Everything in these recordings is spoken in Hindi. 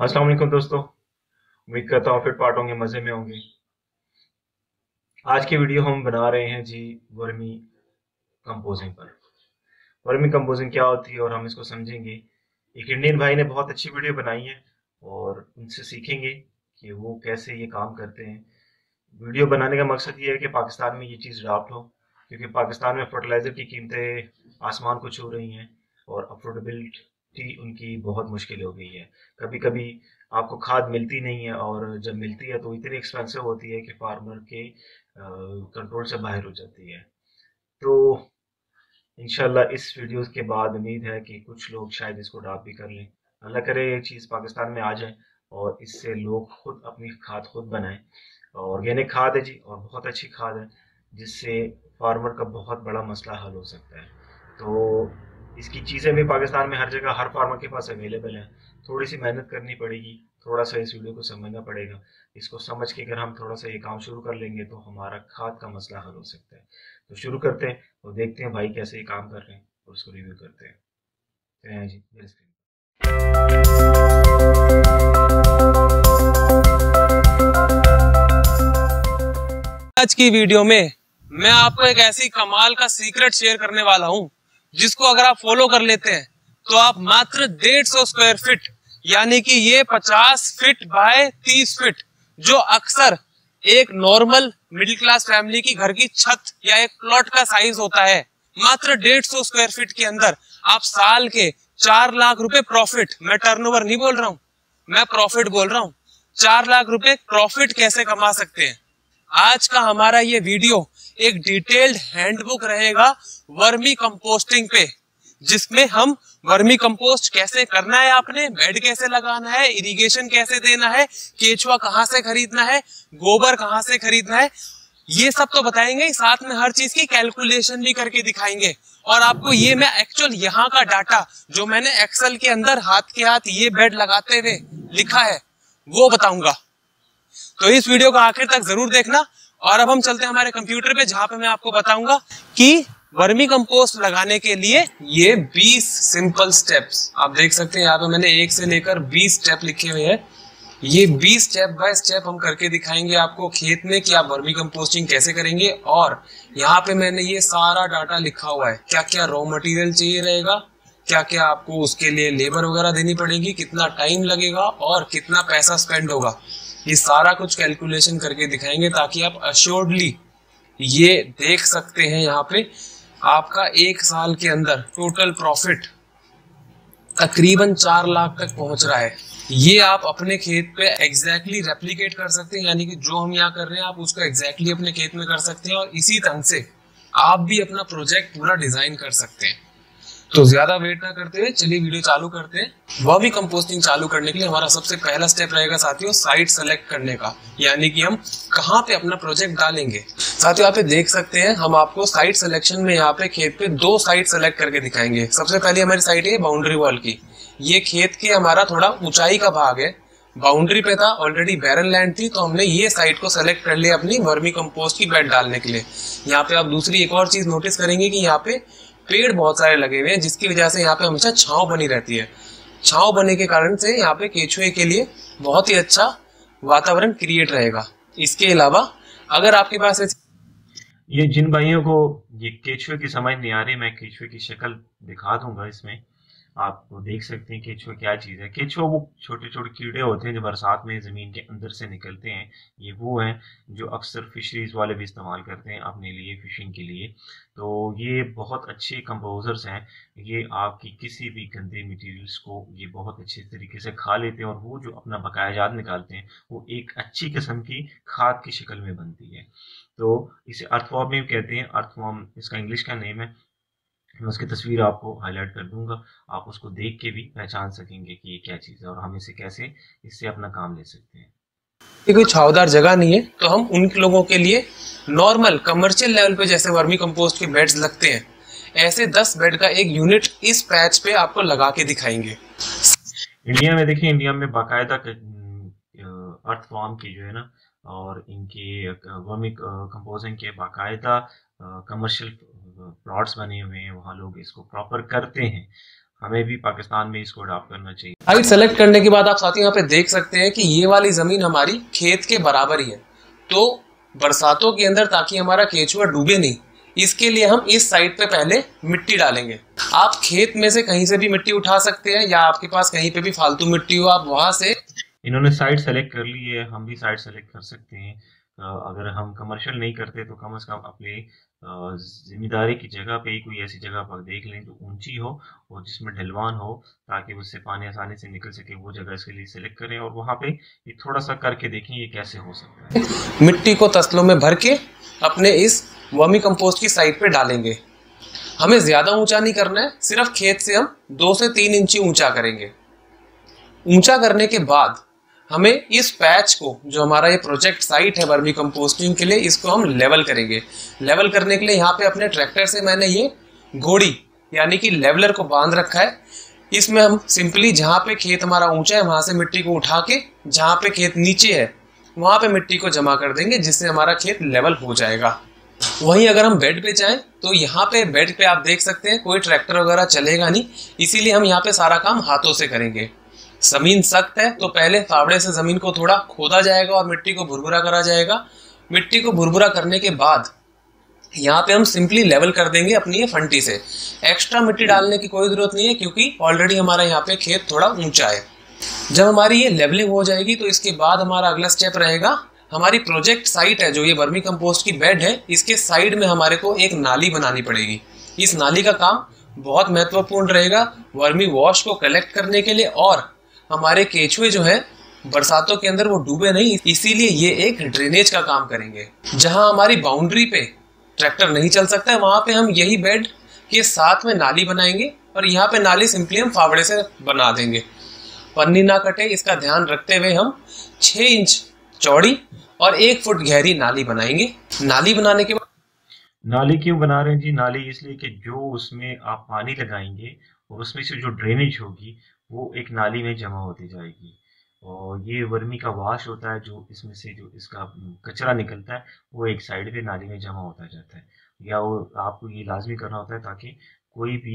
अस्सलाम वालेकुम दोस्तों। उम्मीद करता हूँ फिट पार्ट होंगे, मजे में होंगे। आज की वीडियो हम बना रहे हैं जी वर्मी कंपोजिंग पर। वर्मी कंपोजिंग क्या होती है और हम इसको समझेंगे। एक इंडियन भाई ने बहुत अच्छी वीडियो बनाई है और उनसे सीखेंगे कि वो कैसे ये काम करते हैं। वीडियो बनाने का मकसद ये है कि पाकिस्तान में ये चीज़ अडॉप्ट हो, क्योंकि पाकिस्तान में फर्टिलाइजर की कीमतें आसमान को छू रही हैं और अफोर्डेबिलिटी उनकी बहुत मुश्किल हो गई है। कभी कभी आपको खाद मिलती नहीं है और जब मिलती है तो इतनी एक्सपेंसिव होती है कि फार्मर के कंट्रोल से बाहर हो जाती है। तो इंशाल्लाह इस वीडियो के बाद उम्मीद है कि कुछ लोग शायद इसको अडॉप्ट भी कर लें। अल्लाह करे ये चीज़ पाकिस्तान में आ जाए और इससे लोग खुद अपनी खाद खुद बनाएं। ऑर्गेनिक खाद है जी और बहुत अच्छी खाद है, जिससे फार्मर का बहुत बड़ा मसला हल हो सकता है। तो इसकी चीज़ें भी पाकिस्तान में हर जगह हर फार्मर के पास अवेलेबल हैं। थोड़ी सी मेहनत करनी पड़ेगी, थोड़ा सा इस वीडियो को समझना पड़ेगा। इसको समझ के अगर हम थोड़ा सा ये काम शुरू कर लेंगे तो हमारा खाद का मसला हल हो सकता है। तो शुरू करते हैं और देखते हैं भाई कैसे ये काम कर रहे हैं और उसको रिव्यू करते हैं। तो हैं जी मेरे स्क्रीन आज की वीडियो में मैं आपको एक ऐसी कमाल का सीक्रेट शेयर करने वाला हूं, जिसको अगर आप फॉलो कर लेते हैं तो आप मात्र 150 स्क्वायर फीट यानी कि ये 50 फीट बाय 30 फीट जो अक्सर एक नॉर्मल मिडिल क्लास फैमिली की घर की छत या एक प्लॉट का साइज होता है, मात्र 150 स्क्वायर फीट के अंदर आप साल के 4 लाख रुपए प्रॉफिट, मैं टर्नओवर नहीं बोल रहा हूं, मैं प्रॉफिट बोल रहा हूं, 4 लाख रुपए प्रॉफिट कैसे कमा सकते हैं। आज का हमारा ये वीडियो एक डिटेल्ड हैंडबुक रहेगा वर्मी कंपोस्टिंग पे, जिसमें हम वर्मी कंपोस्ट कैसे करना है, आपने बेड कैसे लगाना है, इरिगेशन कैसे देना है, केचुआ कहाँ से खरीदना है, गोबर कहाँ से खरीदना है, ये सब तो बताएंगे। साथ में हर चीज की कैलकुलेशन भी करके दिखाएंगे और आपको ये मैं एक्चुअल यहाँ का डाटा जो मैंने एक्सेल के अंदर हाथ के हाथ ये बेड लगाते हुए लिखा है वो बताऊंगा। तो इस वीडियो को आखिर तक जरूर देखना। और अब हम चलते हैं हमारे कंप्यूटर पे, जहां पे मैं आपको बताऊंगा कि वर्मी कंपोस्ट लगाने के लिए ये 20 सिंपल स्टेप्स आप देख सकते हैं। यहाँ पे मैंने 1 से लेकर 20 स्टेप लिखे हुए हैं। ये 20 स्टेप बाय स्टेप हम करके दिखाएंगे आपको खेत में कि आप वर्मी कंपोस्टिंग कैसे करेंगे। और यहाँ पे मैंने ये सारा डाटा लिखा हुआ है, क्या क्या रॉ मटेरियल चाहिए रहेगा, क्या क्या आपको उसके लिए लेबर वगैरह देनी पड़ेगी, कितना टाइम लगेगा और कितना पैसा स्पेंड होगा। ये सारा कुछ कैलकुलेशन करके दिखाएंगे ताकि आप अश्योर्डली ये देख सकते हैं यहाँ पे आपका 1 साल के अंदर टोटल प्रॉफिट तकरीबन 4 लाख तक पहुंच रहा है। ये आप अपने खेत पे एग्जैक्टली रेप्लिकेट कर सकते हैं, यानी कि जो हम यहाँ कर रहे हैं आप उसको एग्जैक्टली अपने खेत में कर सकते हैं और इसी ढंग से आप भी अपना प्रोजेक्ट पूरा डिजाइन कर सकते हैं। तो ज्यादा वेट ना करते हुए चलिए वीडियो चालू करते हैं। वर्मी कंपोस्टिंग चालू करने के लिए हमारा सबसे पहला स्टेप रहेगा साथियों साइट सेलेक्ट करने का, यानी कि हम कहाँ पे अपना प्रोजेक्ट डालेंगे। साथियों यहाँ पे देख सकते हैं हम आपको साइट सिलेक्शन में यहाँ पे खेत पे 2 साइट सेलेक्ट करके दिखाएंगे। सबसे पहले हमारी साइट है बाउंड्री वॉल की। ये खेत के हमारा थोड़ा ऊंचाई का भाग है, बाउंड्री पे था, ऑलरेडी बैरन लैंड थी, तो हमने ये साइट को सेलेक्ट कर लिया अपनी वर्मी कंपोस्ट की बेड डालने के लिए। यहाँ पे आप दूसरी एक और चीज नोटिस करेंगे कि यहाँ पे पेड़ बहुत सारे लगे हुए हैं, जिसकी वजह से यहाँ पे हमेशा छांव बनी रहती है। छांव बनने के कारण से यहाँ पे केचुए के लिए बहुत ही अच्छा वातावरण क्रिएट रहेगा। इसके अलावा अगर आपके पास ये जिन भाइयों को ये केचुए की समझ नहीं आ रही, मैं केचुए की शक्ल दिखा दूंगा इसमें। आप देख सकते हैं केचुआ क्या चीज़ है। केचुआ वो छोटे छोटे कीड़े होते हैं जो बरसात में ज़मीन के अंदर से निकलते हैं। ये वो हैं जो अक्सर फिशरीज वाले भी इस्तेमाल करते हैं अपने लिए, फिशिंग के लिए। तो ये बहुत अच्छे कंपोजर्स हैं। ये आपकी किसी भी गंदे मटेरियल्स को ये बहुत अच्छे तरीके से खा लेते हैं और वो जो अपना बकाया जात निकालते हैं वो एक अच्छी किस्म की खाद की शक्ल में बनती है। तो इसे अर्थवॉर्म भी कहते हैं। अर्थवॉर्म इसका इंग्लिश का नेम है। मैं उसकी तस्वीर आपको हाईलाइट कर दूंगा, आप उसको देख के भी पहचान सकेंगे कि ये क्या चीज़ है और हम इसे कैसे इससे अपना काम ले सकते हैं। कोई छावदार जगह नहीं है तो हम उन लोगों के लिए नॉर्मल कमर्शियल लेवल पे जैसे वर्मी कंपोस्ट के बेड्स लगते हैं, ऐसे 10 बेड का एक यूनिट इस पैच पे आपको लगा के दिखाएंगे। इंडिया में देखिए, इंडिया में बाकायदा अर्थवॉर्म की जो है ना और इनके वर्मी कंपोजिंग के बाकायदा कमर्शियल प्लॉट्स बने हुए हैं, वहाँ लोग इसको प्रॉपर करते हैं। हमें भी पाकिस्तान में इसको अडॉप्ट करना चाहिए। साइट सेलेक्ट करने के बाद आप साथियों यहाँ पे देख सकते हैं कि ये वाली जमीन हमारी खेत के बराबर ही है, तो बरसातों के अंदर ताकि हमारा केचुआ डूबे नहीं, इसके लिए हम इस साइड पे पहले मिट्टी डालेंगे। आप खेत में से कहीं से भी मिट्टी उठा सकते हैं, या आपके पास कहीं पे भी फालतू मिट्टी हो आप वहां से। इन्होंने साइट सेलेक्ट कर ली है, हम भी साइट सेलेक्ट कर सकते हैं। अगर हम कमर्शियल नहीं करते तो कम से कम अपने जिम्मेदारी की जगह पे ही कोई ऐसी जगह पर देख लें जो ऊंची हो और जिसमें ढलवान हो, ताकि उससे पानी आसानी से निकल सके। वो जगह इसके लिए सिलेक्ट करें और वहाँ पे ये थोड़ा सा करके देखें ये कैसे हो सकता है। मिट्टी को तसलों में भर के अपने इस वर्मी कंपोस्ट की साइड पे डालेंगे। हमें ज्यादा ऊंचा नहीं करना है, सिर्फ खेत से हम 2 से 3 इंची ऊंचा करेंगे। ऊंचा करने के बाद हमें इस पैच को, जो हमारा ये प्रोजेक्ट साइट है वर्मी कंपोस्टिंग के लिए, इसको हम लेवल करेंगे। लेवल करने के लिए यहाँ पे अपने ट्रैक्टर से मैंने ये घोड़ी यानी कि लेवलर को बांध रखा है। इसमें हम सिंपली जहाँ पे खेत हमारा ऊंचा है वहां से मिट्टी को उठा के जहाँ पे खेत नीचे है वहां पे मिट्टी को जमा कर देंगे, जिससे हमारा खेत लेवल हो जाएगा। वहीं अगर हम बेड पे जाएं तो यहाँ पे बेड पे आप देख सकते हैं कोई ट्रैक्टर वगैरह चलेगा नहीं, इसीलिए हम यहाँ पे सारा काम हाथों से करेंगे। जमीन सख्त है तो पहले फावड़े से जमीन को थोड़ा खोदा जाएगा और मिट्टी को भुरभुरा करा जाएगा। मिट्टी को भुरभुरा करने के बाद यहाँ पे हम सिंपली लेवल कर देंगे अपनी ये फंटी से। एक्स्ट्रा मिट्टी डालने की कोई जरूरत नहीं है, क्योंकि ऑलरेडी हमारा यहाँ पे खेत थोड़ा ऊंचा है। जब हमारी ये लेवलिंग हो जाएगी तो इसके बाद हमारा अगला स्टेप रहेगा, हमारी प्रोजेक्ट साइट है जो ये वर्मी कंपोस्ट की बेड है, इसके साइड में हमारे को एक नाली बनानी पड़ेगी। इस नाली का काम बहुत महत्वपूर्ण रहेगा वर्मी वॉश को कलेक्ट करने के लिए, और हमारे केचुए जो है बरसातों के अंदर वो डूबे नहीं, इसीलिए ये एक ड्रेनेज का काम करेंगे। जहां हमारी बाउंड्री पे ट्रैक्टर नहीं चल सकता है वहां पे हम यही बेड के साथ में नाली बनाएंगे, और यहाँ पे नाली सिंपली हम फावड़े से बना देंगे। पन्नी ना कटे इसका ध्यान रखते हुए हम 6 इंच चौड़ी और 1 फुट गहरी नाली बनाएंगे। नाली बनाने के बाद, नाली क्यों बना रहे हैं जी? नाली इसलिए कि जो उसमें आप पानी लगाएंगे और उसमें से जो ड्रेनेज होगी वो एक नाली में जमा होती जाएगी, और ये वर्मी का वाश होता है जो इसमें से जो इसका कचरा निकलता है वो एक साइड पे नाली में जमा होता जाता है, या वो आपको ये लाजमी करना होता है ताकि कोई भी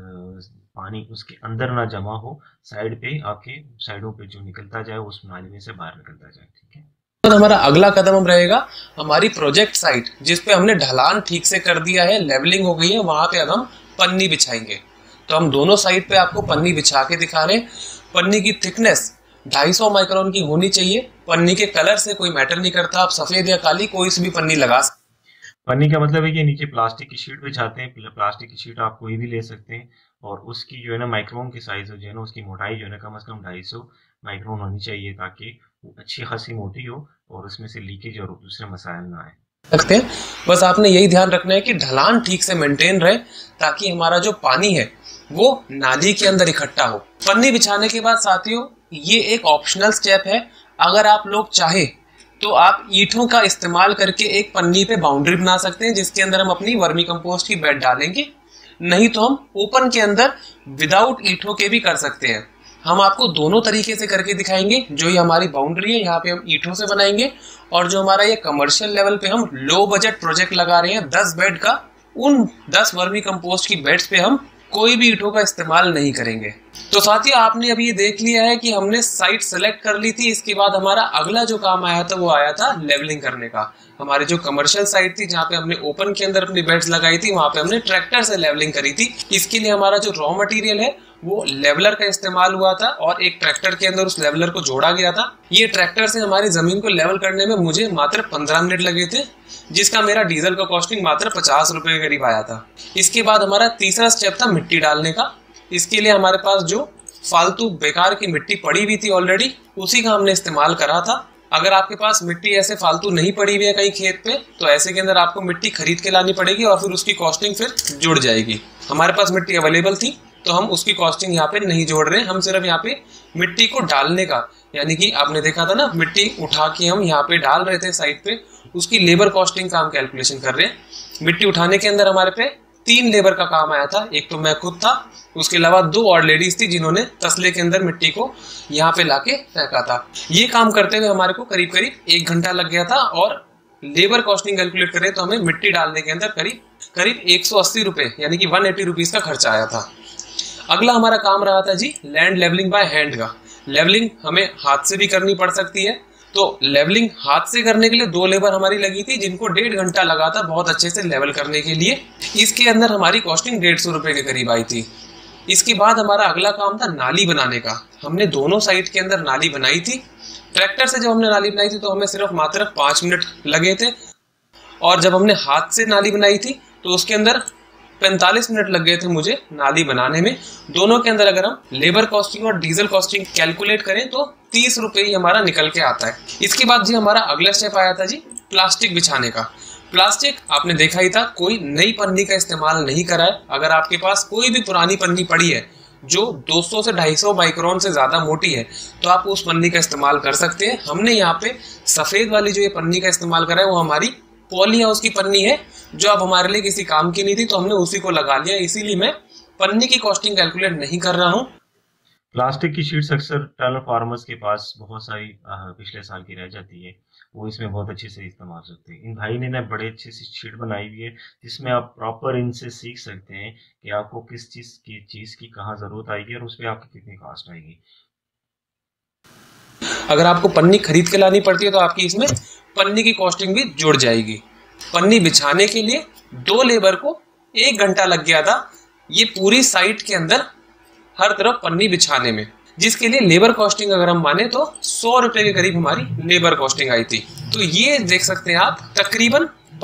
पानी उसके अंदर ना जमा हो, साइड पे आपके साइडों पे जो निकलता जाए उस नाली में से बाहर निकलता जाए। ठीक है, तो हमारा अगला कदम हम रहेगा हमारी प्रोजेक्ट साइट जिसपे हमने ढलान ठीक से कर दिया है, लेवलिंग हो गई है, वहां पे अब हम पन्नी बिछाएंगे। तो हम दोनों साइड पे आपको पन्नी बिछा के दिखा रहे हैं। पन्नी की थिकनेस 250 माइक्रोन की होनी चाहिए। पन्नी के कलर से कोई मैटर नहीं करता, आप सफेद या काली कोई सी भी पन्नी लगा सकते। पन्नी का मतलब है कि नीचे प्लास्टिक की शीट बिछाते हैं। प्लास्टिक की शीट आप कोई भी ले सकते हैं, और उसकी जो है ना माइक्रोन की साइज जो है ना उसकी मोटाई जो है ना कम से कम 250 माइक्रोन होनी चाहिए, ताकि वो अच्छी खासी मोटी हो और उसमें से लीकेज और दूसरे मसाइल ना आए सकते हैं। बस आपने यही ध्यान रखना है कि ढलान ठीक से मेंटेन रहे, ताकि हमारा जो पानी है वो नाली के अंदर इकट्ठा हो। पन्नी बिछाने के बाद साथियों ये एक ऑप्शनल स्टेप है, अगर आप लोग चाहे तो आप ईंटों का इस्तेमाल करके एक पन्नी पे बाउंड्री बना सकते हैं जिसके अंदर हम अपनी वर्मी कंपोस्ट की बेड डालेंगे, नहीं तो हम ओपन के अंदर विदाउट ईंटों के भी कर सकते हैं। हम आपको दोनों तरीके से करके दिखाएंगे। जो ये हमारी बाउंड्री है यहाँ पे हम ईंटों से बनाएंगे, और जो हमारा ये कमर्शियल लेवल पे हम लो बजट प्रोजेक्ट लगा रहे हैं 10 बेड का, उन 10 वर्मी कंपोस्ट की बेड्स पे हम कोई भी ईंटों का इस्तेमाल नहीं करेंगे। तो साथियों आपने अभी ये देख लिया है कि हमने साइट सेलेक्ट कर ली थी। इसके बाद हमारा अगला जो काम आया था वो आया था लेवलिंग करने का। हमारी जो कमर्शियल साइट थी जहाँ पे हमने ओपन के अंदर अपनी बेड्स लगाई थी, वहां पे हमने ट्रैक्टर से लेवलिंग करी थी। इसके लिए हमारा जो रॉ मटेरियल है वो लेवलर का इस्तेमाल हुआ था, और एक ट्रैक्टर के अंदर उस लेवलर को जोड़ा गया था। ये ट्रैक्टर से हमारी जमीन को लेवल करने में मुझे मात्र 15 मिनट लगे थे, जिसका मेरा डीजल का कॉस्टिंग मात्र 50 रुपए के करीब आया था। इसके बाद हमारा तीसरा स्टेप था मिट्टी डालने का। इसके लिए हमारे पास जो फालतू बेकार की मिट्टी पड़ी हुई थी ऑलरेडी, उसी का हमने इस्तेमाल करा था। अगर आपके पास मिट्टी ऐसे फालतू नहीं पड़ी हुई है कहीं खेत पे, तो ऐसे के अंदर आपको मिट्टी खरीद के लानी पड़ेगी और फिर उसकी कॉस्टिंग फिर जुड़ जाएगी। हमारे पास मिट्टी अवेलेबल थी तो हम उसकी कॉस्टिंग यहाँ पे नहीं जोड़ रहे हैं, हम सिर्फ यहाँ पे मिट्टी को डालने का, यानी कि आपने देखा था ना मिट्टी उठा के हम यहाँ पे डाल रहे थे साइड पे, उसकी लेबर कॉस्टिंग का हम कैलकुलेशन कर रहे हैं। मिट्टी उठाने के अंदर हमारे पे 3 लेबर का काम आया था। एक तो मैं खुद था, उसके अलावा 2 और लेडीज थी जिन्होंने तसले के अंदर मिट्टी को यहाँ पे लाके फेंका था। ये काम करते हुए हमारे को करीब करीब 1 घंटा लग गया था, और लेबर कॉस्टिंग कैलकुलेट करें तो हमें मिट्टी डालने के अंदर करीब 180 रुपए यानी कि 180 रुपीज का खर्चा आया था। अगला हमारा काम रहा था जी लैंड लेवलिंग बाय हैंड का। लेवलिंग हमें हाथ से भी करनी पड़ सकती है, तो लेवलिंग हाथ से करने के लिए 2 लेबर हमारी लगी थी, जिनको 1.5 घंटा लगा था बहुत अच्छे से लेवल करने के लिए। इसके अंदर हमारी कॉस्टिंग 150 रुपए के करीब आई थी। इसके बाद हमारा अगला काम था नाली बनाने का। हमने दोनों साइड के अंदर नाली बनाई थी। ट्रैक्टर से जब हमने नाली बनाई थी तो हमें सिर्फ मात्र 5 मिनट लगे थे, और जब हमने हाथ से नाली बनाई थी तो उसके अंदर 45 मिनट लग गए थे मुझे नाली बनाने में। दोनों के अंदर अगर हम लेबर कॉस्टिंग और डीजल कॉस्टिंग कैलकुलेट करें तो 30 रुपए ही हमारा निकल के आता है। इसके बाद जी हमारा अगला स्टेप आया था जी प्लास्टिक बिछाने का। प्लास्टिक आपने देखा ही था, कोई नई पन्नी का इस्तेमाल नहीं करा है। अगर आपके पास कोई भी पुरानी पन्नी पड़ी है जो 200 से 250 माइक्रोन से ज्यादा मोटी है तो आप उस पन्नी का इस्तेमाल कर सकते हैं। हमने यहाँ पे सफेद वाली जो ये पन्नी का इस्तेमाल करा है वो हमारी पॉली हाउस की पन्नी है, जो अब हमारे लिए किसी काम की नहीं थी, तो हमने उसी को लगा लिया। इसीलिए मैं पन्नी की कॉस्टिंग कैलकुलेट नहीं कर रहा हूँ। प्लास्टिक की शीट्स अक्सर टनल फार्मर्स के पास बहुत सारी पिछले साल की रह जाती है, वो इसमें बहुत अच्छे से इस्तेमाल करते हैं। इन भाई ने ना बड़े अच्छे से शीट बनाई हुई है जिसमें आप प्रॉपर इनसे सीख सकते हैं कि आपको किस चीज़ की कहाँ ज़रूरत आएगी और उस पर आपकी कितनी कॉस्ट आएगी। अगर आपको पन्नी खरीद के लानी पड़ती है तो आपकी इसमें पन्नी की कॉस्टिंग भी जुड़ जाएगी। पन्नी बिछाने के लिए 2 लेबर को 1 घंटा लग गया था ये पूरी साइट के अंदर हर तरफ पन्नी बिछाने में, जिसके लिए लेबर कॉस्टिंग अगर हम माने तो 100 रुपए के करीब हमारी लेबर कॉस्टिंग आई थी। तो ये देख सकते हैं आप तकरीबन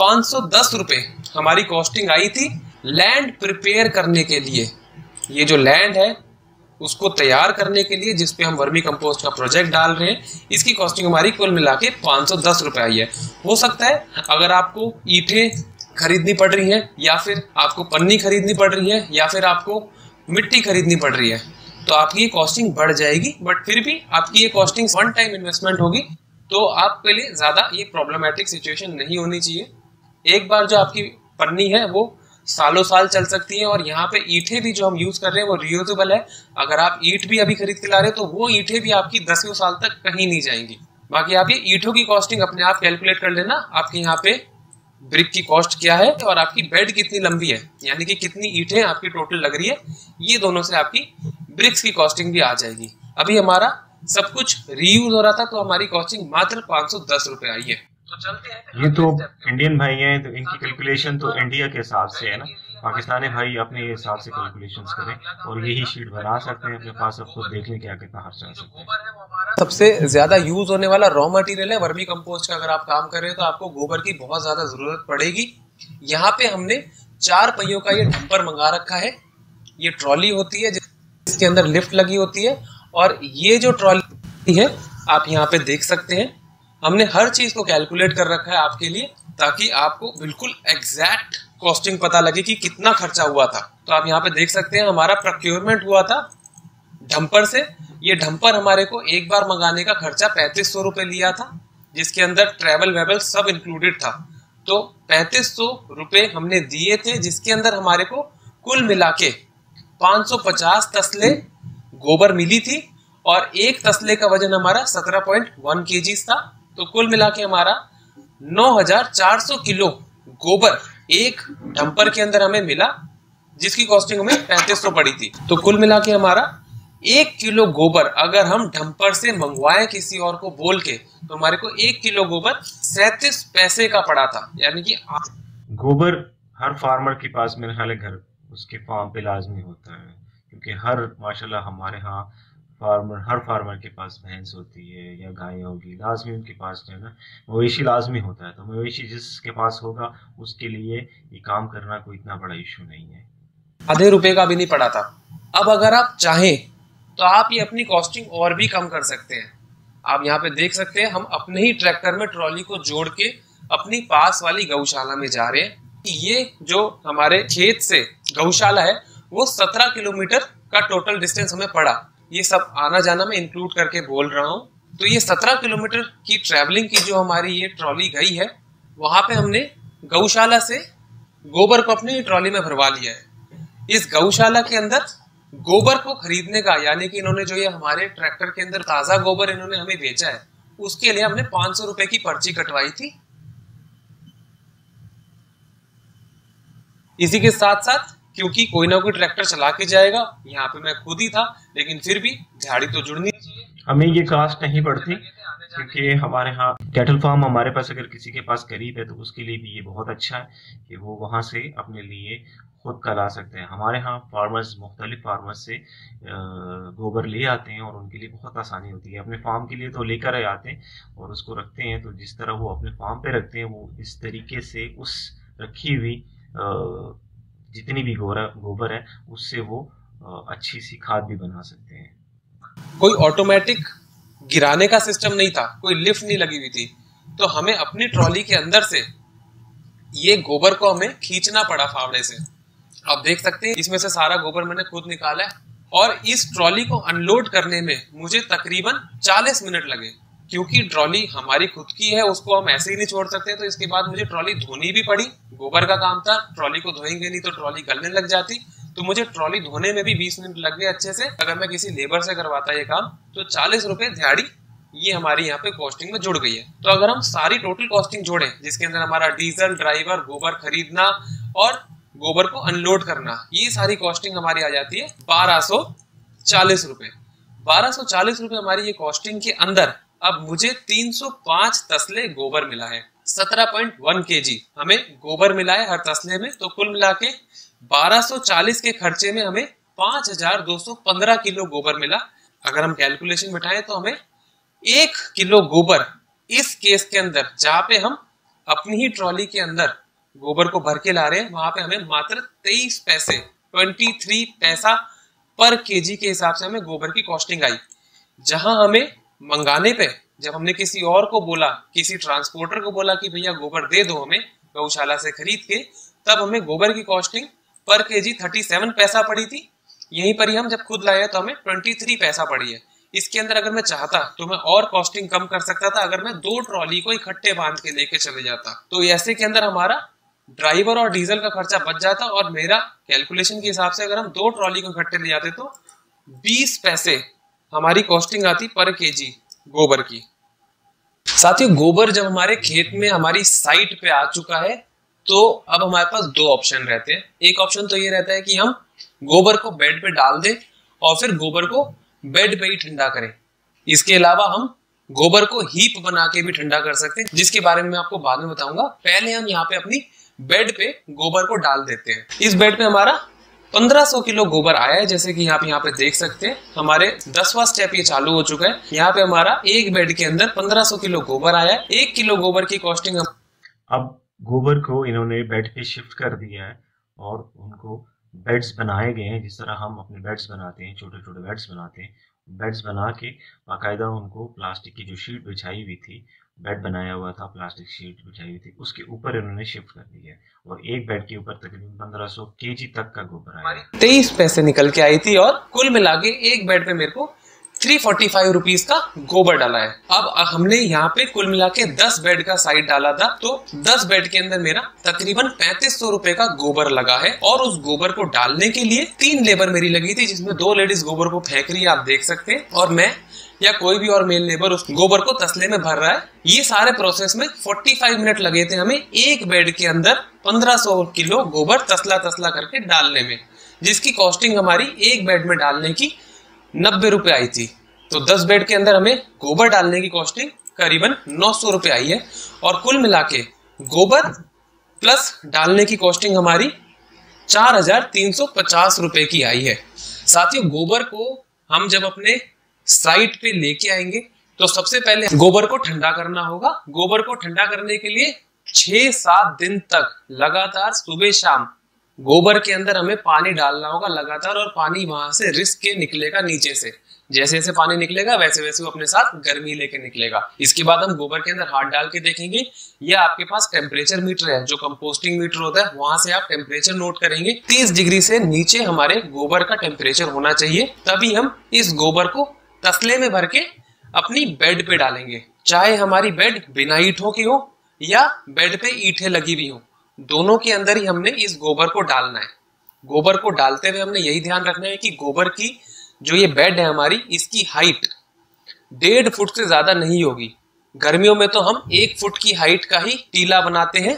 510 रुपए हमारी कॉस्टिंग आई थी लैंड प्रिपेयर करने के लिए। ये जो लैंड है उसको तैयार करने के लिए जिसपे हम वर्मी कंपोस्ट का प्रोजेक्ट डाल रहे हैं, इसकी कॉस्टिंग हमारी कुल मिला के 510 रुपए आई है। हो सकता है अगर आपको ईंटें खरीदनी पड़ रही हैं, या फिर आपको पन्नी खरीदनी पड़ रही है, या फिर आपको मिट्टी खरीदनी पड़ रही है, तो आपकी ये कॉस्टिंग बढ़ जाएगी। बट फिर भी आपकी ये कॉस्टिंग 1 टाइम इन्वेस्टमेंट होगी, तो आपके लिए ज्यादा ये प्रॉब्लमेटिक सिचुएशन नहीं होनी चाहिए। एक बार जो आपकी पन्नी है वो सालों साल चल सकती है, और यहाँ पे ईंटें भी जो हम यूज कर रहे हैं वो रियूजेबल है। अगर आप ईंट भी अभी खरीद के ला रहे हो तो वो ईंटें भी आपकी 10 साल तक कहीं नहीं जाएंगी। बाकी आप ये ईंटों की कॉस्टिंग अपने आप कैलकुलेट कर लेना, आपके यहाँ पे ब्रिक की कॉस्ट क्या है और आपकी बेड कितनी लंबी है, यानी कि कितनी ईंटें आपकी टोटल लग रही है, ये दोनों से आपकी ब्रिक्स की कॉस्टिंग भी आ जाएगी। अभी हमारा सब कुछ रीयूज हो रहा था तो हमारी कॉस्टिंग मात्र 510 रुपए आई है। तो चलते हैं। ये तो इंडियन भाई हैं तो इनकी कैलकुलेशन तो इंडिया के हिसाब से है ना, पाकिस्तानी भाई अपने हिसाब से कैलकुलेशंस करें और यही शीट बना सकते हैं अपने पास। अब खुद देख लें क्या कितना खर्चा आ सकता है। सबसे ज्यादा यूज होने वाला रॉ मटेरियल है वर्मी कंपोस्ट का। अगर आप काम कर रहे हो तो आपको गोबर की बहुत ज्यादा जरूरत पड़ेगी। यहाँ पे हमने 4 पहियों का ये डंपर मंगा रखा है। ये ट्रॉली होती है जिसके अंदर लिफ्ट लगी होती है, और ये जो ट्रॉली है आप यहाँ पे देख सकते हैं, हमने हर चीज को कैलकुलेट कर रखा है आपके लिए, ताकि आपको बिल्कुल एग्जैक्ट कॉस्टिंग पता लगे कि कितना खर्चा हुआ था। तो आप यहाँ पे देख सकते हैं हमारा प्रोक्योरमेंट हुआ था डंपर से। ये डंपर हमारे को एक बार मंगाने का खर्चा 3500 रुपए लिया था, जिसके अंदर ट्रेवल वेवल सब इंक्लूडेड था। तो 3500 रुपए हमने दिए थे, जिसके अंदर हमारे को कुल मिला के 550 तसले गोबर मिली थी, और एक तसले का वजन हमारा 17.1 kg था। तो कुल मिला के हमारा 9400 किलो गोबर एक डंपर के अंदर हमें मिला, जिसकी कॉस्टिंग हमें 3500 पड़ी थी। तो कुल मिला के हमारा 1 किलो गोबर अगर हम डंपर से मंगवाएं किसी और को बोल के, तो हमारे को 1 किलो गोबर 37 पैसे का पड़ा था। यानी कि गोबर हर फार्मर के पास मेरे ख्याल है घर उसके फार्म पे लाजमी होता है, क्योंकि हर माशाल्लाह हमारे यहाँ हर फार्मर के पास भैंस होती है या गाय होगी, लाजमी उनके पास जो है ना मवेशी लाजमी होता है। तो मवेशी जिसके पास होगा उसके लिए ये काम करना कोई इतना बड़ा इशू नहीं है। आधे रुपए का भी नहीं पड़ा था। अब अगर आप चाहें तो आप ये अपनी कॉस्टिंग और भी कम कर सकते हैं। आप यहाँ पे देख सकते हैं हम अपने ही ट्रैक्टर में ट्रॉली को जोड़ के अपनी पास वाली गौशाला में जा रहे हैं। ये जो हमारे खेत से गौशाला है वो 17 किलोमीटर का टोटल डिस्टेंस हमें पड़ा। ये सब आना जाना मैं इंक्लूड करके बोल रहा हूँ। तो ये 17 किलोमीटर की ट्रैवलिंग की जो हमारी ये ट्रॉली गई है, वहां पे हमने गौशाला से गोबर को अपनी ट्रॉली में भरवा लिया है। इस गौशाला के अंदर गोबर को खरीदने का, यानी कि इन्होंने जो ये हमारे ट्रैक्टर के अंदर ताजा गोबर इन्होंने हमें बेचा है, उसके लिए हमने 500 रुपए की पर्ची कटवाई थी। इसी के साथ साथ क्योंकि कोई ना कोई ट्रैक्टर चला के जाएगा। यहाँ पे मैं खुद ही था, लेकिन फिर भी दिहाड़ी तो जुड़नी चाहिए। हमें ये कास्ट नहीं पड़ती, क्योंकि हमारे यहाँ कैटल फार्म हमारे पास अगर किसी के पास करीब है तो उसके लिए भी ये बहुत अच्छा है कि वो वहाँ से अपने लिए खुद का ला सकते हैं। हमारे यहाँ फार्मर्स मुख्तलिफ फार्मर्स से गोबर ले आते हैं और उनके लिए बहुत आसानी होती है। अपने फार्म के लिए तो लेकर आते हैं और उसको रखते हैं, तो जिस तरह वो अपने फार्म पे रखते हैं वो इस तरीके से उस रखी हुई जितनी भी गोबर है उससे वो अच्छी सी खाद भी बना सकते हैं। कोई ऑटोमेटिक गिराने का सिस्टम नहीं था, कोई लिफ्ट नहीं लगी हुई थी, तो हमें अपनी ट्रॉली के अंदर से ये गोबर को हमें खींचना पड़ा फावड़े से। आप देख सकते हैं इसमें से सारा गोबर मैंने खुद निकाला है और इस ट्रॉली को अनलोड करने में मुझे तकरीबन 40 मिनट लगे, क्योंकि ट्रॉली हमारी खुद की है, उसको हम ऐसे ही नहीं छोड़ सकते। तो इसके बाद मुझे ट्रॉली धोनी भी पड़ी, गोबर का काम था, ट्रॉली को धोएंगे नहीं तो ट्रॉली गलने लग जाती, तो मुझे ट्रॉली धोने में भी 20 मिनट लग गए अच्छे से। अगर मैं किसी लेबर से करवाता ये काम तो 40 रुपए दिहाड़ी ये हमारी यहाँ पे कॉस्टिंग में जुड़ गई है। तो अगर हम सारी टोटल कॉस्टिंग जोड़ें, जिसके अंदर हमारा डीजल, ड्राइवर, गोबर खरीदना और गोबर को अनलोड करना, ये सारी कॉस्टिंग हमारी आ जाती है 1240 रुपए। 1240 रुपए हमारी ये कॉस्टिंग के अंदर अब मुझे 305 तसले गोबर मिला है, 17.1 kg हमें गोबर मिला है हर तसले में। तो कुल मिला के 1240 के खर्चे में हमें 5215 किलो गोबर मिला। अगर हम कैलकुलेशन बिठाएं तो हमें 1 किलो गोबर इस केस के अंदर, जहां पे हम अपनी ही ट्रॉली के अंदर गोबर को भर के ला रहे हैं, वहां पे हमें मात्र 23 पैसे 23 पैसा पर केजी के हिसाब से हमें गोबर की कॉस्टिंग आई। जहां हमें मंगाने पे, जब हमने किसी और को बोला, किसी ट्रांसपोर्टर को बोला कि भैया गोबर दे दो हमें गौशाला से खरीद के, तब हमें गोबर की कॉस्टिंग पर केजी 37 पैसा पड़ी थी। यहीं पर ही हम जब खुद लाए तो हमें 23 पैसा पड़ी है। इसके अंदर अगर मैं चाहता तो मैं और कॉस्टिंग कम कर सकता था, अगर मैं 2 ट्रॉली को इकट्ठे बांध के लेके चले जाता। तो ऐसे के अंदर हमारा ड्राइवर और डीजल का खर्चा बच जाता, और मेरा कैलकुलेशन के हिसाब से अगर हम 2 ट्रॉली को इकट्ठे ले जाते तो 20 पैसे हमारी कॉस्टिंग आती पर केजी गोबर की। साथियों, गोबर जब हमारे खेत में हमारी साइट पे आ चुका है तो अब हमारे पास 2 ऑप्शन रहते हैं। एक ऑप्शन तो ये रहता है कि हम गोबर को बेड पे डाल दें और फिर गोबर को बेड पे ही ठंडा करें। इसके अलावा हम गोबर को हीप बना के भी ठंडा कर सकते हैं, जिसके बारे में मैं आपको बाद में बताऊंगा। पहले हम यहाँ पे अपनी बेड पे गोबर को डाल देते हैं। इस बेड पे हमारा 1500 किलो गोबर आया है, जैसे कि आप यहाँ पे देख सकते हैं। हमारे 10वां स्टेप ये चालू हो चुका है। यहाँ पे हमारा एक बेड के अंदर 1500 किलो गोबर आया है। 1 किलो गोबर की कॉस्टिंग अब गोबर को इन्होंने बेड पे शिफ्ट कर दिया है और उनको बेड्स बनाए गए हैं। जिस तरह हम अपने बेड्स बनाते हैं, छोटे छोटे बेड्स बनाते हैं, बेड्स बना के बाकायदा उनको प्लास्टिक की जो शीट बिछाई हुई थी, बेड बनाया हुआ था, प्लास्टिक शीट बिछाई हुई थी, उसके ऊपर इन्होंने शिफ्ट कर दिया है और एक बेड के ऊपर तकरीबन 1500 kg तक का गोबर आया। 23 पैसे निकल के आई थी और कुल मिला के एक बेड पे मेरे को 345 रुपीज का गोबर डाला है। अब हमने यहाँ पे कुल मिला के 10 बेड का साइड डाला था, तो 10 बेड के अंदर मेरा तकरीबन 3500 रुपए का गोबर लगा है। और उस गोबर को डालने के लिए 3 लेबर मेरी लगी थी, जिसमें 2 लेडीज गोबर को फेंक रही है, आप देख सकते हैं, और मैं या कोई भी और मेल लेबर उस गोबर को तसले में भर रहा है। ये सारे प्रोसेस में 45 मिनट लगे थे हमें एक बेड के अंदर 1500 किलो गोबर तसला तसला करके डालने में, जिसकी कॉस्टिंग हमारी एक बेड में डालने की 90 रुपए आई थी। तो 10 बेड के अंदर हमें गोबर डालने की कॉस्टिंग करीबन 900 रुपए आई है। और कुल मिला के गोबर प्लस डालने की कॉस्टिंग हमारी 4350 रुपए की आई है। साथियों, गोबर को हम जब अपने साइट पे लेके आएंगे तो सबसे पहले गोबर को ठंडा करना होगा। गोबर को ठंडा करने के लिए 6-7 दिन तक लगातार सुबह शाम गोबर के अंदर हमें पानी डालना होगा लगातार, और पानी वहां से रिस के निकलेगा नीचे से। जैसे जैसे पानी निकलेगा वैसे वैसे वो अपने साथ गर्मी लेके निकलेगा। इसके बाद हम गोबर के अंदर हाथ डाल के देखेंगे, या आपके पास टेम्परेचर मीटर है, जो कंपोस्टिंग मीटर होता है, वहां से आप टेम्परेचर नोट करेंगे। 30 डिग्री से नीचे हमारे गोबर का टेम्परेचर होना चाहिए, तभी हम इस गोबर को तसले में भर के अपनी बेड पे डालेंगे। चाहे हमारी बेड बिना ईंटों की हो या बेड पे ईंटें लगी हुई हो, दोनों के अंदर ही हमने इस गोबर को डालना है। गोबर को डालते हुए हमने यही ध्यान रखना है कि गोबर की जो ये बेड है हमारी, इसकी हाइट 1.5 फुट से ज्यादा नहीं होगी। गर्मियों में तो हम 1 फुट की हाइट का ही टीला बनाते हैं,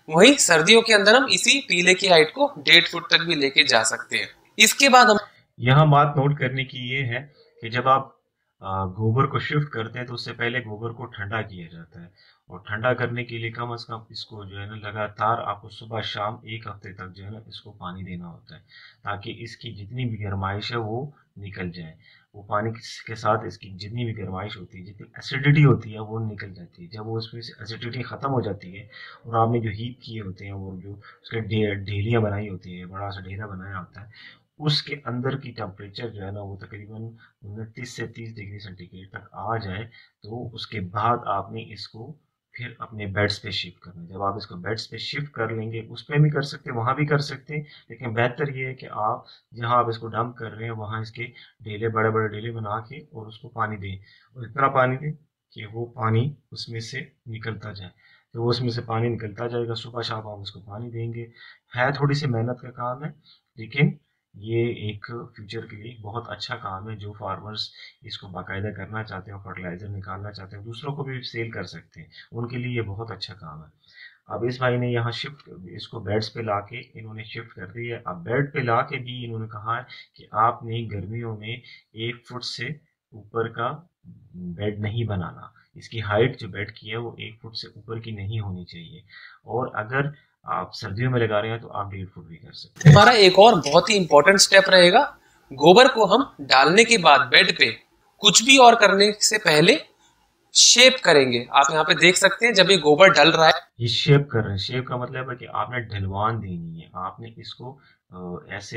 वहीं सर्दियों के अंदर हम इसी टीले की हाइट को 1.5 फुट तक भी लेके जा सकते हैं। इसके बाद हम यहाँ बात नोट करने की ये है कि जब आप गोबर को शिफ्ट करते हैं तो उससे पहले गोबर को ठंडा किया जाता है, और ठंडा करने के लिए कम से कम इसको जो है ना लगातार आपको सुबह शाम 1 हफ्ते तक जो है ना इसको पानी देना होता है, ताकि इसकी जितनी भी गर्माइश है वो निकल जाए। वो पानी के साथ इसकी जितनी भी गर्माइश होती है, जितनी एसिडिटी होती है वो निकल जाती है। जब वो उसमें से एसिडिटी ख़त्म हो जाती है और आपने जो हीप किए होते हैं, वो जो उसके ढेलियाँ बनाई होती है, बड़ा सा ढेला बनाया होता है, उसके अंदर की टेम्परेचर जो है ना वो तकरीबन 29 से 30 डिग्री सेंटीग्रेड तक आ जाए, तो उसके बाद आपने इसको फिर अपने बेड्स पे शिफ्ट करना है। जब आप इसको बेड्स पे शिफ्ट कर लेंगे, उस पे भी कर सकते हैं, वहाँ भी कर सकते हैं, लेकिन बेहतर ये है कि आप जहाँ आप इसको डंप कर रहे हैं वहाँ इसके ढेले, बड़े बड़े ढेले बना के और उसको पानी दें, और इतना पानी दें कि वो पानी उसमें से निकलता जाए। तो वो उसमें से पानी निकलता जाएगा, सुबह शाम आप उसको पानी देंगे। है थोड़ी सी मेहनत का काम है, लेकिन ये एक फ्यूचर के लिए बहुत अच्छा काम है। जो फार्मर्स इसको बाकायदा करना चाहते हैं, फर्टिलाइज़र निकालना चाहते हैं, दूसरों को भी सेल कर सकते हैं, उनके लिए ये बहुत अच्छा काम है। अब इस भाई ने यहाँ शिफ्ट इसको बेड्स पे लाके इन्होंने शिफ्ट कर दिया। अब बेड पे लाके भी इन्होंने कहा है कि आपने गर्मियों में 1 फुट से ऊपर का बेड नहीं बनाना। इसकी हाइट जो बेड की है वो 1 फुट से ऊपर की नहीं होनी चाहिए, और अगर आप सर्दियों में लगा रहे हैं तो आप 1.5 फुट भी कर सकते हैं। हमारा एक और बहुत ही इंपॉर्टेंट स्टेप रहेगा, गोबर को हम डालने के बाद बेड पे कुछ भी और करने से पहले शेप करेंगे। आप यहाँ पे देख सकते हैं जब ये गोबर डल रहा है, ये शेप कर रहे हैं। शेप का मतलब है कि आपने ढलवान देनी है, आपने इसको ऐसे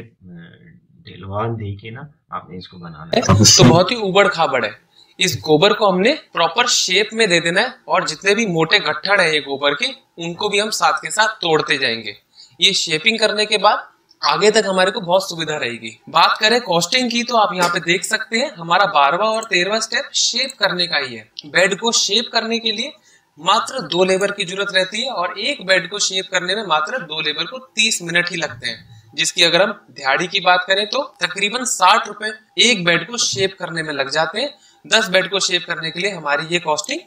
ढलवान दे के ना आपने इसको बनाना है। तो बहुत ही उबड़ खाबड़ है। इस गोबर को हमने प्रॉपर शेप में दे देना है, और जितने भी मोटे गट्ठड़ है ये गोबर के, उनको भी हम साथ के साथ तोड़ते जाएंगे। ये शेपिंग करने के बाद आगे तक हमारे को बहुत सुविधा रहेगी। बात करें कॉस्टिंग की, तो आप यहाँ पे देख सकते हैं हमारा 12वां और 13वां स्टेप शेप करने का ही है। बेड को शेप करने के लिए मात्र 2 लेबर की जरूरत रहती है, और एक बेड को शेप करने में मात्र 2 लेबर को 30 मिनट ही लगते हैं, जिसकी अगर हम दिहाड़ी की बात करें तो तकरीबन 60 रुपए एक बेड को शेप करने में लग जाते हैं। 10 बेड को शेप करने के लिए हमारी ये कॉस्टिंग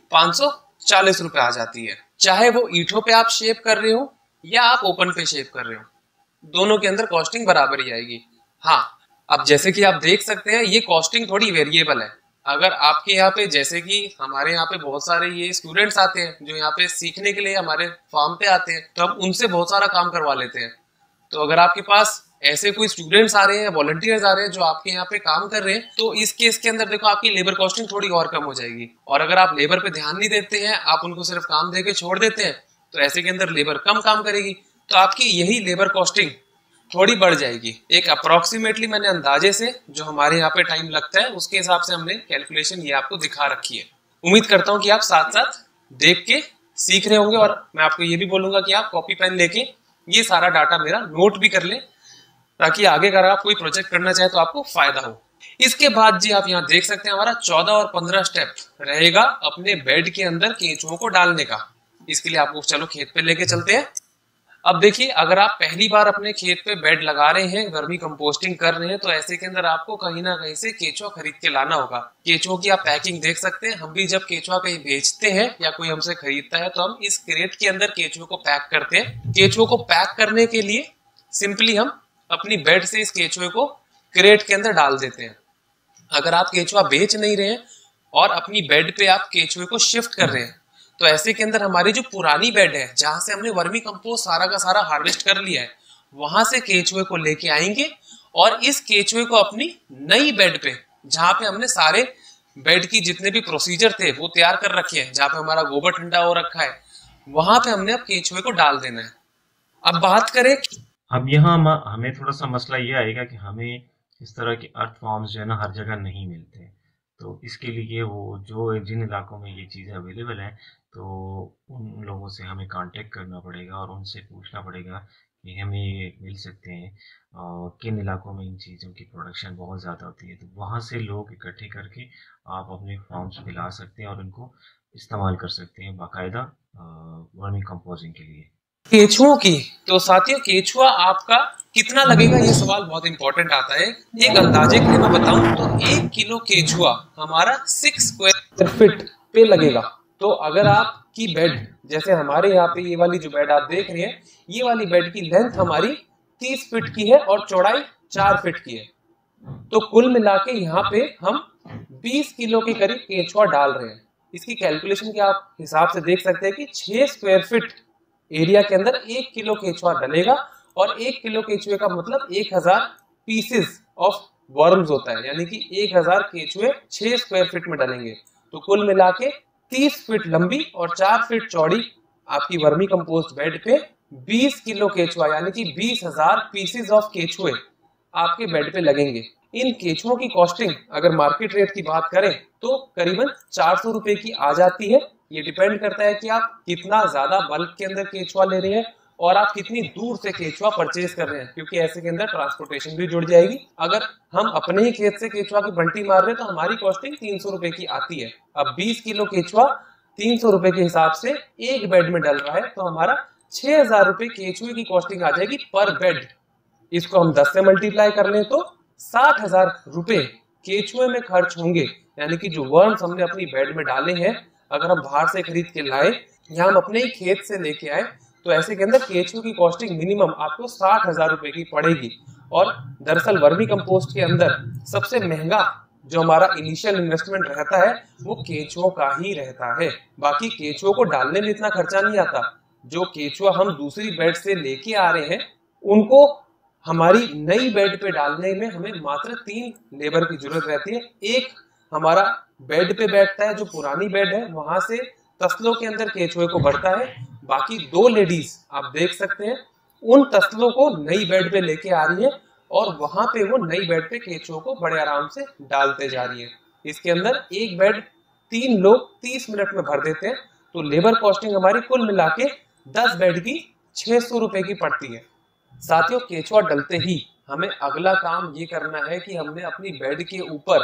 540 रुपए आ जाती है। चाहे वो ईंटों पे आप शेप कर रहे हो या आप ओपन पे शेप कर रहे हो, दोनों के अंदर कॉस्टिंग बराबर ही आएगी। हाँ, अब जैसे कि आप देख सकते हैं ये कॉस्टिंग थोड़ी वेरिएबल है। अगर आपके यहाँ पे, जैसे कि हमारे यहाँ पे बहुत सारे ये स्टूडेंट्स आते हैं जो यहाँ पे सीखने के लिए हमारे फार्म पे आते हैं, तो हम उनसे बहुत सारा काम करवा लेते हैं। तो अगर आपके पास ऐसे कोई स्टूडेंट्स आ रहे हैं, वॉलंटियर्स आ रहे हैं जो आपके यहाँ पे काम कर रहे हैं, तो इस केस के अंदर देखो आपकी लेबर कॉस्टिंग थोड़ी और कम हो जाएगी। और अगर आप लेबर पे ध्यान नहीं देते हैं, आप उनको सिर्फ काम दे के छोड़ देते हैं, तो ऐसे के अंदर लेबर कम काम करेगी, तो आपकी यही लेबर कॉस्टिंग थोड़ी बढ़ जाएगी। एक अप्रोक्सीमेटली मैंने अंदाजे से जो हमारे यहाँ पे टाइम लगता है उसके हिसाब से हमने कैलकुलेशन ये आपको दिखा रखी है। उम्मीद करता हूँ कि आप साथ साथ देख के सीख रहे होंगे, और मैं आपको ये भी बोलूंगा कि आप कॉपी पेन लेके ये सारा डाटा मेरा नोट भी कर लें, ताकि आगे अगर आप कोई प्रोजेक्ट करना चाहे तो आपको फायदा हो। इसके बाद जी आप यहाँ देख सकते हैं हमारा 14 और 15 स्टेप रहेगा अपने बेड के अंदर केंचुओं को डालने का। इसके लिए आपको चलो खेत पे लेके चलते हैं। अब देखिए, अगर आप पहली बार अपने खेत पे बेड लगा रहे हैं, वर्मी कंपोस्टिंग कर रहे हैं, तो ऐसे के अंदर आपको कहीं ना कहीं से केचुआ खरीद के लाना होगा। केचुओं की आप पैकिंग देख सकते हैं। हम भी जब केचुआ कहीं बेचते हैं या कोई हमसे खरीदता है तो हम इस क्रेट के अंदर केचुओं को पैक करते हैं। केचुओं को पैक करने के लिए सिंपली हम अपनी बेड से इस केचुए को क्रेट के अंदर डाल देते हैं। अगर आप केचुआ बेच नहीं रहे हैं और अपनी बेड पे आप केचुए को शिफ्ट कर रहे हैं, तो ऐसे के अंदर हमारी जो पुरानी बेड है जहां से हमने वर्मी कंपोस्ट सारा का सारा हार्वेस्ट कर लिया है, वहां से केचुए को लेके आएंगे और इस केचुए को अपनी नई बेड पे, जहां पे हमने सारे बेड की जितने भी प्रोसीजर थे वो तैयार कर रखे हैं, जहां पे हमारा गोबर ठंडा हो रखा है, वहां पे हमने अब केचुए को डाल देना है। अब बात करें, अब यहाँ हमें थोड़ा सा मसला ये आएगा कि हमें इस तरह के अर्थ फॉर्म्स जो है ना हर जगह नहीं मिलते। तो इसके लिए वो जो जिन इलाकों में ये चीज़ें अवेलेबल हैं, तो उन लोगों से हमें कांटेक्ट करना पड़ेगा और उनसे पूछना पड़ेगा कि हमें ये मिल सकते हैं, और किन इलाकों में इन चीज़ों की प्रोडक्शन बहुत ज़्यादा होती है। तो वहाँ से लोग इकट्ठे करके आप अपने फॉर्म्स पे ला सकते हैं और इनको इस्तेमाल कर सकते हैं बाकायदा वर्मी कंपोजिंग के लिए। केचुओं की, तो साथियों केचुआ आपका कितना लगेगा ये सवाल बहुत इंपॉर्टेंट आता है। एक अंदाजे के लिए मैं बताऊं तो 1 किलो केचुआ हमारा 6 स्क्वायर फीट पे लगेगा। तो अगर आपकी बेड जैसे हमारे यहाँ पे ये वाली जो बेड आप देख रहे हैं, ये वाली बेड की लेंथ हमारी 30 फीट की है और चौड़ाई 4 फीट की है। तो कुल मिला के यहाँ पे हम 20 किलो के करीब केचुआ डाल रहे हैं। इसकी कैलकुलेशन के आप हिसाब से देख सकते हैं कि 6 स्क्वायर फीट एरिया के अंदर 1 किलो केचुआ डलेगा, और 1 किलो केचुए का मतलब 1000 पीसेस ऑफ वर्म्स होता है, यानी कि 1000 केचुए 6 स्क्वायर फीट में डलेंगे। तो कुल मिला के 30 फीट लंबी और 4 फीट चौड़ी आपकी वर्मी कंपोस्ट बेड पे 20 किलो केचुआ यानी कि 20,000 पीसेस ऑफ केचुए आपके बेड पे लगेंगे। इन केचुओं की कॉस्टिंग अगर मार्केट रेट की बात करें तो करीबन 400 रुपए की आ जाती है। ये डिपेंड करता है कि आप कितना ज्यादा बल्क के अंदर केचुआ ले रहे हैं और आप कितनी दूर से केचुआ परचेज कर रहे हैं, क्योंकि ऐसे के अंदर ट्रांसपोर्टेशन भी जुड़ जाएगी। अगर हम अपने ही खेत से केचुआ की बंटी मार रहे हैं तो हमारी कॉस्टिंग 300 रुपए की आती है। अब 20 किलो केचुआ 300 रुपए के हिसाब से एक बेड में डल रहा है, तो हमारा 6000 रुपए केचुए की कॉस्टिंग आ जाएगी पर बेड। इसको हम 10 से मल्टीप्लाई कर लें तो 60,000 रुपए केचुए में खर्च होंगे, यानी कि जो वर्म्स हमने अपनी बेड में डाले हैं अगर हम बाहर से खरीद के लाए या हम अपने ही खेत से लेके आए तो ऐसे के अंदर केचुए की कॉस्टिंग मिनिमम आपको 60,000 रुपए की पड़ेगी। और दरअसल वर्मी कंपोस्ट के अंदर सबसे महंगा जो हमारा इनिशियल इन्वेस्टमेंट रहता है वो केचुओं का ही रहता है। बाकी केचुओं को डालने में इतना खर्चा नहीं आता। जो केचुआ हम दूसरी बेड से लेके आ रहे हैं उनको हमारी नई बेड पे डालने में हमें मात्र 3 लेबर की जरूरत रहती है। एक हमारा बेड पे बैठता है जो पुरानी बेड है, वहां से तसलों के अंदर केचुए को भरता है। बाकी 2 लेडीज आप देख सकते हैं उन तसलों को नई बेड पे लेके आ रही है और वहां पे वो नई बेड पे केचुओं को बड़े आराम से डालते जा रही है। इसके अंदर एक बेड 3 लोग 30 मिनट में भर देते हैं। तो लेबर कॉस्टिंग हमारी कुल मिला के 10 बेड की 600 रुपए की पड़ती है। साथियों, केचुआ डलते ही हमें अगला काम ये करना है कि हमने अपनी बेड के ऊपर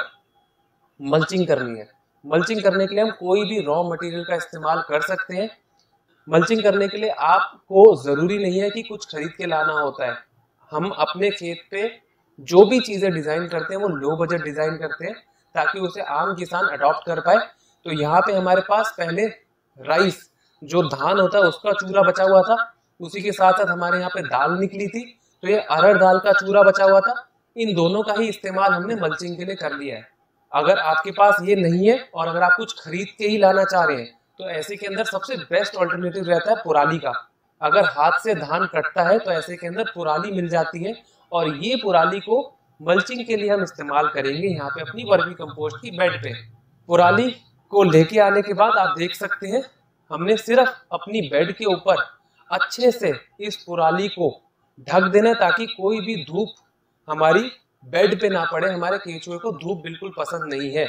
मल्चिंग करनी है। मल्चिंग करने के लिए हम कोई भी रॉ मटेरियल का इस्तेमाल कर सकते हैं। मल्चिंग करने के लिए आपको जरूरी नहीं है कि कुछ खरीद के लाना होता है। हम अपने खेत पे जो भी चीजें डिजाइन करते हैं वो लो बजट डिजाइन करते हैं ताकि उसे आम किसान अडॉप्ट कर पाए। तो यहाँ पे हमारे पास पहले राइस जो धान होता है उसका चूरा बचा हुआ था, उसी के साथ साथ हमारे यहाँ पे दाल निकली थी, तो ये अरहर दाल का चूरा बचा हुआ था। इन दोनों का ही इस्तेमाल हमने मल्चिंग के लिए कर लिया है। अगर आपके पास ये नहीं है और अगर आप कुछ खरीद के ही लाना चाह रहे हैं तो ऐसे के अंदर सबसे बेस्ट ऑल्टरनेटिव रहता है पुराली का। अगर हाथ से धान कटता है तो ऐसे के अंदर पुराली मिल जाती है और ये पुराली को मल्चिंग के लिए हम इस्तेमाल करेंगे यहाँ पे अपनी वर्मी कंपोस्ट की बेड पे। पुराली को लेके आने के बाद आप देख सकते हैं हमने सिर्फ अपनी बेड के ऊपर अच्छे से इस पुराली को ढक देना ताकि कोई भी धूप हमारी बेड पे ना पड़े। हमारे केचुए को धूप बिल्कुल पसंद नहीं है।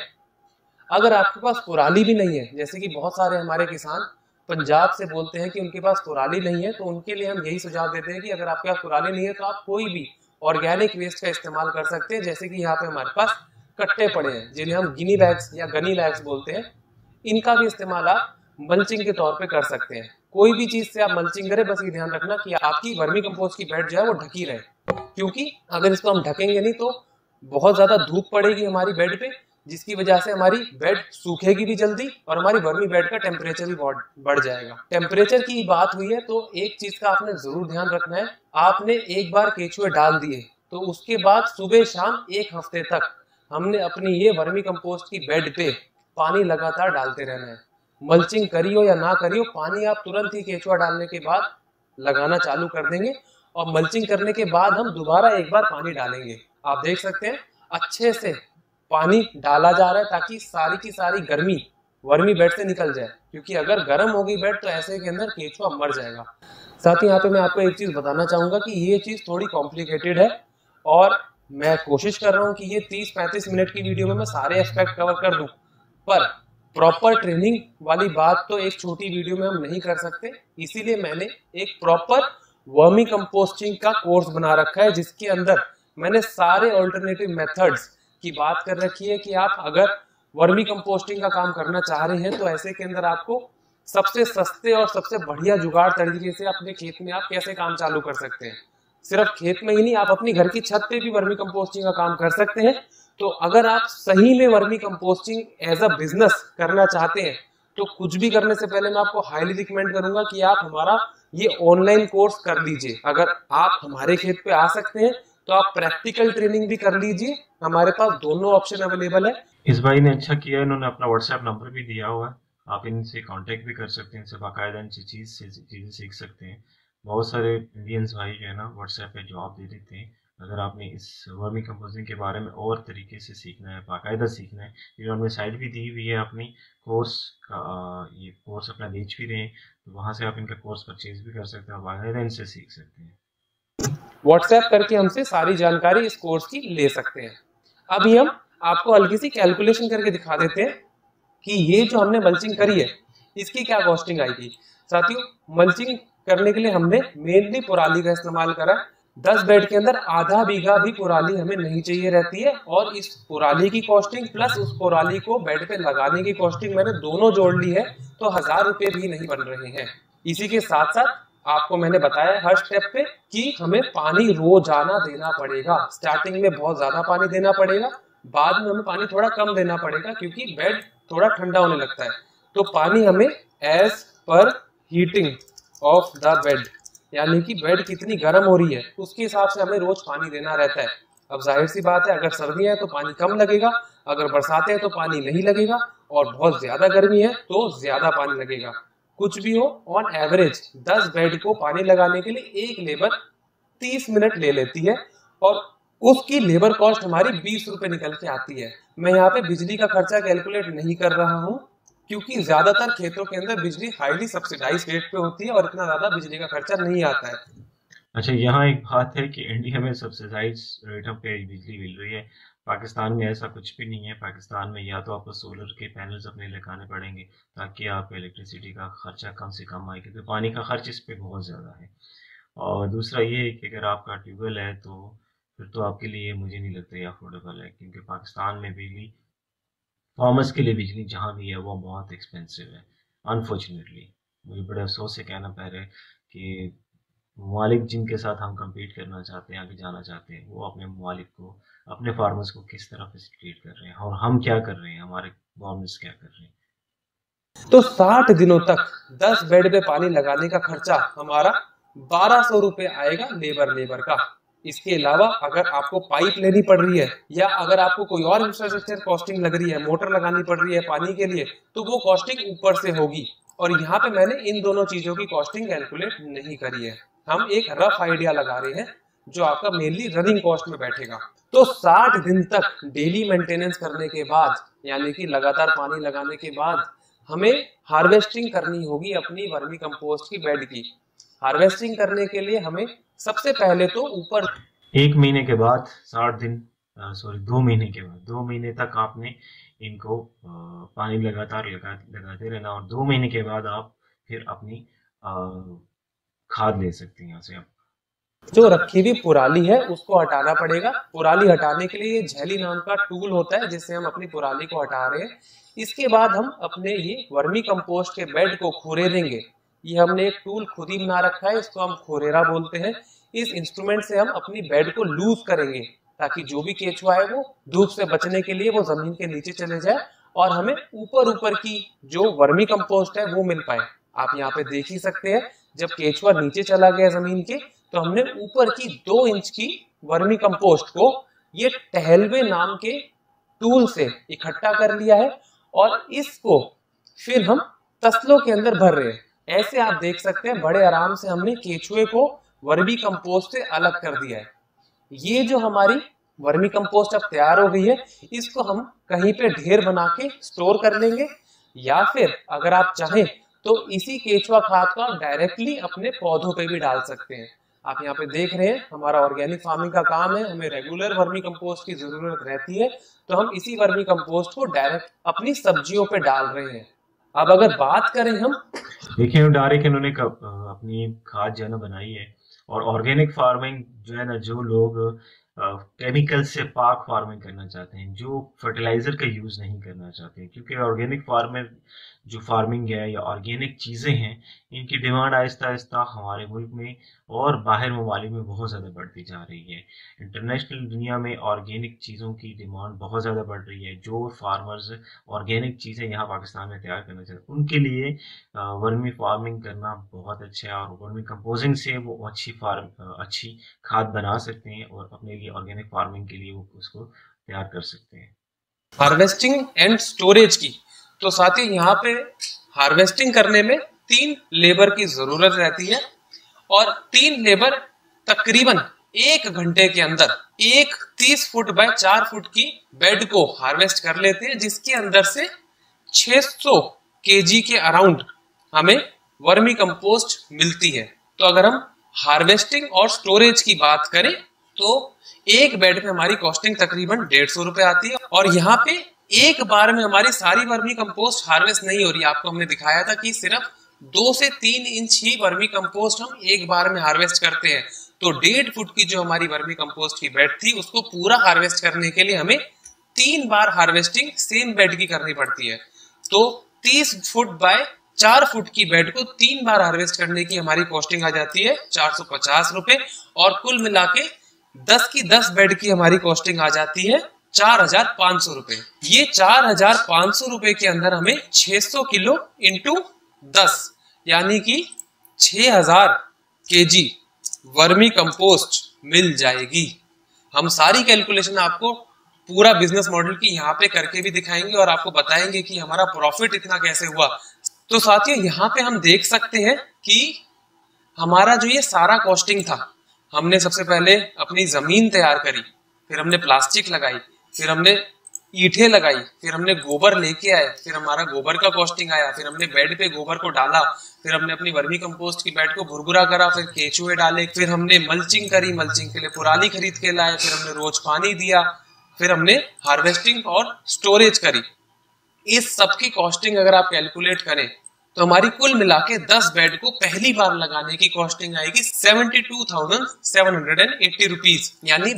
अगर आपके पास पुराली भी नहीं है, जैसे कि बहुत सारे हमारे किसान पंजाब से बोलते हैं कि उनके पास पुराली नहीं है, तो उनके लिए हम यही सुझाव देते हैं कि अगर आपके पास पुराली नहीं है तो आप कोई भी ऑर्गेनिक वेस्ट का इस्तेमाल कर सकते हैं। जैसे कि यहाँ पे हमारे पास कट्टे पड़े हैं जिन्हें हम गिनी बैग्स या गनी बैग्स बोलते हैं, इनका भी इस्तेमाल आप मल्चिंग के तौर पे कर सकते हैं। कोई भी चीज से आप मल्चिंग करें, बस ये ध्यान रखना कि आपकी वर्मी कंपोस्ट की बेड जो है वो ढकी रहे, क्योंकि अगर इसको हम ढकेंगे नहीं तो बहुत ज्यादा धूप पड़ेगी हमारी बेड पे, जिसकी वजह से हमारी बेड सूखेगी भी जल्दी और हमारी वर्मी बेड का टेम्परेचर भी बढ़ जाएगा। टेम्परेचर की बात हुई है तो एक चीज का आपने जरूर ध्यान रखना है, आपने एक बार केचुए डाल दिए तो उसके बाद सुबह शाम 1 हफ्ते तक हमने अपनी ये वर्मी कंपोस्ट की बेड पे पानी लगातार डालते रहना है। मल्चिंग करियो या ना करियो, पानी आप तुरंत ही केचुआ डालने के बाद लगाना चालू कर देंगे और मल्चिंग करने के बाद हम दोबारा एक बार पानी डालेंगे। आप देख सकते हैं अच्छे से पानी डाला जा रहा है ताकि सारी की सारी गर्मी वर्मी बेड से निकल जाए, क्योंकि अगर गर्म होगी बेड तो ऐसे के अंदर केचुआ मर जाएगा। साथ ही यहाँ पे मैं आपको एक चीज बताना चाहूंगा कि ये चीज थोड़ी कॉम्प्लिकेटेड है और मैं कोशिश कर रहा हूँ कि ये 30-35 मिनट की वीडियो में मैं सारे एस्पेक्ट कवर कर दूं, पर प्रॉपर ट्रेनिंग वाली बात तो एक छोटी वीडियो में हम नहीं कर सकते। इसीलिए मैंने एक प्रॉपर वर्मी कंपोस्टिंग का कोर्स बना रखा है जिसके अंदर मैंने सारे ऑल्टरनेटिव मेथड्स की बात कर रखी है कि आप अगर वर्मी कंपोस्टिंग का काम करना चाह रहे हैं तो ऐसे के अंदर आपको सबसे सस्ते और सबसे बढ़िया जुगाड़ तरीके से अपने खेत में आप कैसे काम चालू कर सकते हैं। सिर्फ खेत में ही नहीं, आप अपनी घर की छत पे भी वर्मी कंपोस्टिंग का काम कर सकते हैं। तो अगर आप सही में vermi composting as a business करना चाहते हैं तो कुछ भी करने से पहले मैं आपको हाईली रिकमेंड करूंगा कि आप हमारा ये ऑनलाइन कोर्स कर लीजिए। अगर आप हमारे खेत पे आ सकते हैं तो आप प्रैक्टिकल ट्रेनिंग भी कर लीजिए, हमारे पास दोनों ऑप्शन अवेलेबल है। इस भाई ने अच्छा किया, इन्होंने अपना व्हाट्सएप नंबर भी दिया हुआ है, आप इनसे कांटेक्ट भी कर सकते हैं, इनसे बाकायदा इन चीज़ें सीख सकते हैं। बहुत सारे इंडियंस भाई जो है ना व्हाट्सएप पे जवाब दे देते हैं। अगर आपने इस वर्मी कंपोजिंग के बारे में और तरीके से सीखना है, बाकायदा सीखना है, इन्होंने साइट भी दी हुई है अपनी कोर्स का, ये कोर्स अपना बेच भी रहे हैं, तो वहाँ से आप इनका कोर्स परचेज भी कर सकते हैं और बाकायदा इनसे सीख सकते हैं। व्हाट्सएप करके हमसे सारी जानकारी इस कोर्स की ले सकते हैं। अभी हम आपको हल्की सी कैलकुलेशन करके दिखा देते हैं कि ये जो हमने मल्चिंग करी है इसकी क्या कॉस्टिंग आएगी। साथियों, मल्चिंग करने के लिए हमने मेनली पुराली का इस्तेमाल करा। 10 बेड के अंदर आधा बीघा भी पुराली हमें नहीं चाहिए रहती है, और इस पुराली की कॉस्टिंग प्लस उस पुराली को बेड पे लगाने की कॉस्टिंग मैंने दोनों जोड़ ली है, तो 1000 रुपए भी नहीं बन रहे हैं। इसी के साथ साथ आपको मैंने बताया हर स्टेप पे कि हमें पानी रोजाना देना पड़ेगा। स्टार्टिंग में बहुत ज्यादा पानी देना पड़ेगा, बाद में हमें पानी थोड़ा कम देना पड़ेगा क्योंकि बेड थोड़ा ठंडा होने लगता है। तो पानी हमें as per heating of the bed, यानी कि बेड कितनी गर्म हो रही है उसके हिसाब से हमें रोज पानी देना रहता है। अब जाहिर सी बात है, अगर सर्दियां है तो पानी कम लगेगा, अगर बरसातें हैं तो पानी नहीं लगेगा, और बहुत ज्यादा गर्मी है तो ज्यादा पानी लगेगा। कुछ भी हो, ऑन एवरेज 10 बेड को पानी लगाने के लिए एक लेबर 30 मिनट ले लेती है, और उसकी लेबर कॉस्ट हमारी 20 रुपए निकल के आती है। मैं यहाँ पे बिजली का खर्चा कैलकुलेट नहीं कर रहा हूँ क्योंकि ज्यादातर खेतों के अंदर बिजली हाईली सब्सिडाइज रेट पे होती है और इतना ज्यादा बिजली का खर्चा नहीं आता है। अच्छा, यहाँ एक बात है कि इंडिया में सब्सिडाइज रेटों पे बिजली मिल रही है, पाकिस्तान में ऐसा कुछ भी नहीं है। पाकिस्तान में या तो आपको सोलर के पैनल्स अपने लगाने पड़ेंगे ताकि आप इलेक्ट्रिसिटी का खर्चा कम से कम आए, क्योंकि पानी का खर्च इस पे बहुत ज़्यादा है। और दूसरा ये है कि अगर आपका ट्यूबवेल है तो फिर तो आपके लिए मुझे नहीं लगता ये अफोर्डेबल है, क्योंकि पाकिस्तान में बिजली, फार्मर्स के लिए बिजली जहाँ भी है वो बहुत एक्सपेंसिव है। अनफॉर्चुनेटली मुझे बड़े अफसोस से कहना पड़ रहा है कि ममालिक जिनके साथ हम compete करना चाहते हैं, आगे जाना चाहते हैं, वो अपने ममालिक को, अपने फार्मर्स को किस तरह फैसिलिटेट कर रहे हैं और हम क्या कर रहे हैं, हमारे गवर्नमेंट्स क्या कर रहे हैं। तो 60 दिनों तक 10 बेड पे पानी लगाने का खर्चा हमारा 1200 रुपए आएगा लेबर का। इसके अलावा अगर आपको पाइप लेनी पड़ रही है या अगर आपको कोई और इंफ्रास्ट्रक्चर कॉस्टिंग लग रही है, मोटर लगानी पड़ रही है पानी के लिए, तो वो कॉस्टिंग ऊपर से होगी। और यहाँ पे मैंने इन दोनों चीजों की कॉस्टिंग कैलकुलेट नहीं करी है, हम एक रफ आइडिया लगा रहे हैं जो आपका मेनली रनिंग कॉस्ट में बैठेगा। तो 60 दिन तक डेली मेंटेनेंस करने के बाद, यानी कि लगातार पानी लगाने के बाद, हमें हार्वेस्टिंग करनी होगी अपनी वर्मी कंपोस्ट की बेड की। हार्वेस्टिंग करने के लिए हमें सबसे पहले तो ऊपर 1 महीने के बाद 60 दिन, सॉरी 2 महीने के बाद, 2 महीने तक आपने इनको पानी लगातार लगाते रहना, और 2 महीने के बाद आप फिर अपनी खाद ले सकते हैं यहाँ से। आप जो रखी हुई पुराली है उसको हटाना पड़ेगा। पुराली हटाने के लिए ये झैली नाम का टूल होता है जिससे हम अपनी पुराली को हटा रहे हैं। इसके बाद हम अपने ये वर्मी कंपोस्ट के बेड को खोरेदेंगे। ये हमने एक टूल खुद ही बना रखा है, इसको हम खोरेरा बोलते हैं। इस इंस्ट्रूमेंट से हम अपनी बेड को लूज करेंगे ताकि जो भी केचुआ है वो धूप से बचने के लिए वो जमीन के नीचे चले जाए और हमें ऊपर ऊपर की जो वर्मी कंपोस्ट है वो मिल पाए। आप यहाँ पे देख ही सकते हैं, जब केचुआ नीचे चला गया जमीन के तो हमने ऊपर की 2 इंच की वर्मी कंपोस्ट को ये टहलवे नाम के टूल से इकट्ठा कर लिया है, और इसको फिर हम तसलों के अंदर भर रहे हैं। ऐसे आप देख सकते हैं बड़े आराम से हमने केचुए को वर्मी कंपोस्ट से अलग कर दिया है। ये जो हमारी वर्मी कंपोस्ट अब तैयार हो गई है, इसको हम कहीं पे ढेर बना के स्टोर कर लेंगे, या फिर अगर आप चाहें तो इसी केचुआ खाद को आप डायरेक्टली अपने पौधों पे भी डाल सकते हैं। आप यहाँ पे देख रहे हैं हमारा ऑर्गेनिक फार्मिंग का काम है, हमें रेगुलर वर्मी कंपोस्ट की जरूरत रहती है, तो हम इसी वर्मी कंपोस्ट को डायरेक्ट अपनी सब्जियों पे डाल रहे हैं। अब अगर बात करें हम, देखिए डायरेक्ट इन्होंने अपनी खाद जो है ना बनाई है। और ऑर्गेनिक फार्मिंग जो है ना, जो लोग केमिकल से पाक फार्मिंग करना चाहते हैं, जो फर्टिलाइजर का यूज नहीं करना चाहते हैं, क्योंकि ऑर्गेनिक फार्मर जो फार्मिंग है या ऑर्गेनिक चीज़ें हैं, इनकी डिमांड आहिस्ता आहिस्ता हमारे मुल्क में और बाहर ममालिक में बहुत ज़्यादा बढ़ती जा रही है। इंटरनेशनल दुनिया में ऑर्गेनिक चीज़ों की डिमांड बहुत ज़्यादा बढ़ रही है। जो फार्मर्स ऑर्गेनिक चीज़ें यहाँ पाकिस्तान में तैयार करना चाहते हैं, उनके लिए वर्मी फार्मिंग करना बहुत अच्छा है और वर्मी कंपोजिंग से वो अच्छी खाद बना सकते हैं और अपने लिए ऑर्गेनिक फार्मिंग के लिए वो उसको तैयार कर सकते हैं। हार्वेस्टिंग एंड स्टोरेज की, तो साथ ही यहाँ पे हार्वेस्टिंग करने में 3 लेबर की जरूरत रहती है और 3 लेबर तकरीबन 1 घंटे के अंदर एक 30 फुट बाय 4 फुट की बेड को हार्वेस्ट कर लेते हैं, जिसके अंदर से 600 केजी के अराउंड हमें वर्मी कंपोस्ट मिलती है। तो अगर हम हार्वेस्टिंग और स्टोरेज की बात करें तो एक बेड पे हमारी कॉस्टिंग तकरीबन 150 रुपए आती है और यहाँ पे एक बार में हमारी सारी वर्मी कंपोस्ट हार्वेस्ट नहीं हो रही। आपको हमने दिखाया था कि सिर्फ 2 से 3 इंच ही वर्मी कंपोस्ट हम एक बार में हार्वेस्ट करते हैं। तो 1.5 फुट की जो हमारी वर्मी कंपोस्ट की बेड थी, उसको पूरा हार्वेस्ट करने के लिए हमें 3 बार हार्वेस्टिंग सेम बेड की करनी पड़ती है। तो 30 फुट बाय 4 फुट की बेड को 3 बार हार्वेस्ट करने की हमारी कॉस्टिंग आ जाती है 450 रुपए और कुल मिला के 10 की 10 बेड की हमारी कॉस्टिंग आ जाती है 4500 रुपए। ये 4500 रुपए के अंदर हमें 600 किलो इंटू 10 यानी कि 6000 केजी वर्मी कंपोस्ट मिल जाएगी। हम सारी कैलकुलेशन आपको पूरा बिजनेस मॉडल की यहाँ पे करके भी दिखाएंगे और आपको बताएंगे कि हमारा प्रॉफिट इतना कैसे हुआ। तो साथियों, यहाँ पे हम देख सकते हैं कि हमारा जो ये सारा कॉस्टिंग था, हमने सबसे पहले अपनी जमीन तैयार करी, फिर हमने प्लास्टिक लगाई, फिर हमने ईंटें लगाई, फिर हमने गोबर लेके आए, फिर हमारा गोबर का कॉस्टिंग आया, फिर हमने बेड पे गोबर को डाला, फिर हमने अपनी वर्मी कंपोस्ट की बेड को भुरभुरा करा, फिर केचुए डाले, फिर हमने मल्चिंग करी, मल्चिंग के लिए पुराली खरीद के लाए, फिर हमने रोज पानी दिया, फिर हमने हार्वेस्टिंग और स्टोरेज करी। इस सब की कॉस्टिंग अगर आप कैलकुलेट करें तो हमारी कुल मिला के 10 बेड को पहली बार लगाने की कॉस्टिंग आएगी 72,780 रुपीज, यानी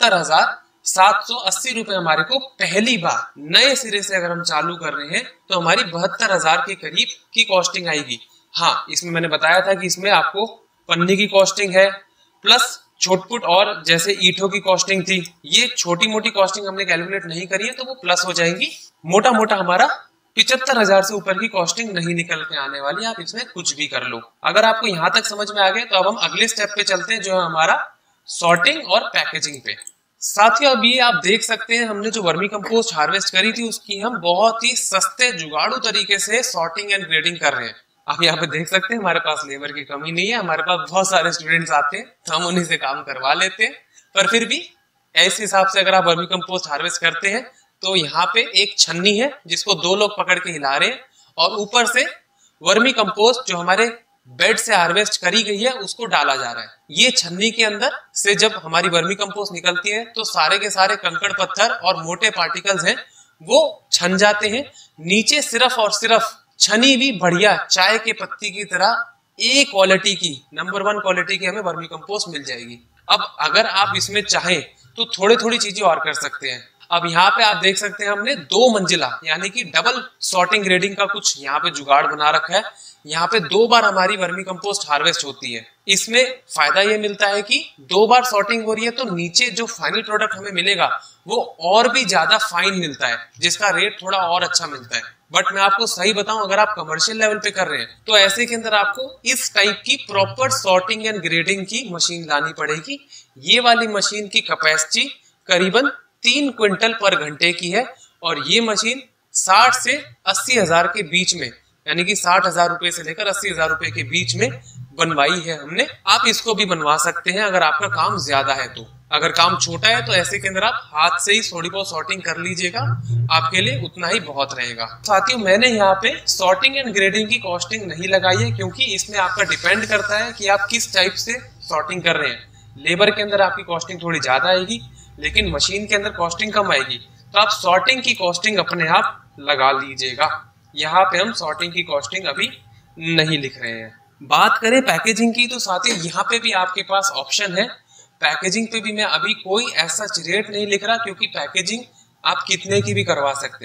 72,780 रुपए हमारे को पहली बार नए सिरे से अगर हम चालू कर रहे हैं तो हमारी 72,000 के करीब की कॉस्टिंग आएगी। हाँ, इसमें मैंने बताया था कि इसमें आपको पन्नी की कॉस्टिंग है प्लस छोटपुट और जैसे ईंटों की कॉस्टिंग थी। ये छोटी मोटी कॉस्टिंग हमने कैलकुलेट नहीं करी है तो वो प्लस हो जाएंगी। मोटा मोटा हमारा 75,000 से ऊपर की कॉस्टिंग नहीं निकल के आने वाली। आप इसमें कुछ भी कर लो। अगर आपको यहाँ तक समझ में आ गए तो अब हम अगले स्टेप पे चलते हैं, जो है हमारा सॉर्टिंग और पैकेजिंग पे। साथियों, अभी आप देख सकते हैं हमने जो वर्मी कंपोस्ट हार्वेस्ट करी थी उसकी हम बहुत ही सस्ते जुगाड़ू तरीके से सॉर्टिंग एंड ग्रेडिंग कर रहे हैं। आप यहाँ पे देख सकते हैं हमारे पास लेबर की कमी नहीं है, हमारे पास बहुत सारे स्टूडेंट्स आते हैं, हम उन्हीं से काम करवा लेते हैं। पर फिर भी ऐसे हिसाब से अगर आप वर्मी कंपोस्ट हार्वेस्ट करते हैं तो यहाँ पे एक छन्नी है जिसको 2 लोग पकड़ के हिला रहे हैं और ऊपर से वर्मी कंपोस्ट जो हमारे बेड से हार्वेस्ट करी गई है उसको डाला जा रहा है। ये छन्नी के अंदर से जब हमारी वर्मी कंपोस्ट निकलती है तो सारे के सारे कंकड़ पत्थर और मोटे पार्टिकल्स हैं वो छन जाते हैं। नीचे सिर्फ और सिर्फ छनी भी बढ़िया चाय के पत्ती की तरह ए क्वालिटी की, नंबर 1 क्वालिटी की हमें वर्मी कंपोस्ट मिल जाएगी। अब अगर आप इसमें चाहें तो थोड़ी चीजें और कर सकते हैं। अब यहाँ पे आप देख सकते हैं हमने 2 मंजिला यानी कि डबल सॉर्टिंग ग्रेडिंग का कुछ यहाँ पे जुगाड़ बना रखा है। यहाँ पे 2 बार हमारी वर्मी कंपोस्ट हार्वेस्ट होती है। इसमें फायदा ये मिलता है कि 2 बार सॉर्टिंग हो रही है तो नीचे जो फाइनल प्रोडक्ट हमें मिलेगा वो और भी ज्यादा फाइन मिलता है, जिसका रेट थोड़ा और अच्छा मिलता है। बट मैं आपको सही बताऊं, अगर आप कमर्शियल लेवल पे कर रहे हैं तो ऐसे के अंदर आपको इस टाइप की प्रॉपर सॉर्टिंग एंड ग्रेडिंग की मशीन लानी पड़ेगी। ये वाली मशीन की कैपेसिटी करीबन 3 क्विंटल पर घंटे की है और ये मशीन 60 से 80,000 के बीच में, यानी कि 60,000 रुपए से लेकर 80,000 रुपए के बीच में बनवाई है हमने। आप इसको भी बनवा सकते हैं अगर आपका काम ज्यादा है तो। अगर काम छोटा है तो ऐसे के अंदर आप हाथ से ही थोड़ी बहुत सॉर्टिंग कर लीजिएगा, आपके लिए उतना ही बहुत रहेगा। साथियों, मैंने यहाँ पे सॉर्टिंग एंड ग्रेडिंग की कॉस्टिंग नहीं लगाई है क्योंकि इसमें आपका डिपेंड करता है कि आप किस टाइप से सॉर्टिंग कर रहे हैं। लेबर के अंदर आपकी कॉस्टिंग थोड़ी ज्यादा आएगी लेकिन मशीन के अंदर कॉस्टिंग कम आएगी, तो आप सॉर्टिंग की कॉस्टिंग अपने आप लगा लीजिएगा। यहाँ पे हम सॉर्टिंग की कॉस्टिंग अभी नहीं लिख रहे हैं। बात करें पैकेजिंग की तो साथियों यहाँ पे भी आपके पास ऑप्शन है। पैकेजिंग पे भी मैं अभी कोई ऐसा रेट नहीं लिख रहा क्योंकि पैकेजिंग आप कितने की भी करवा सकते हैं।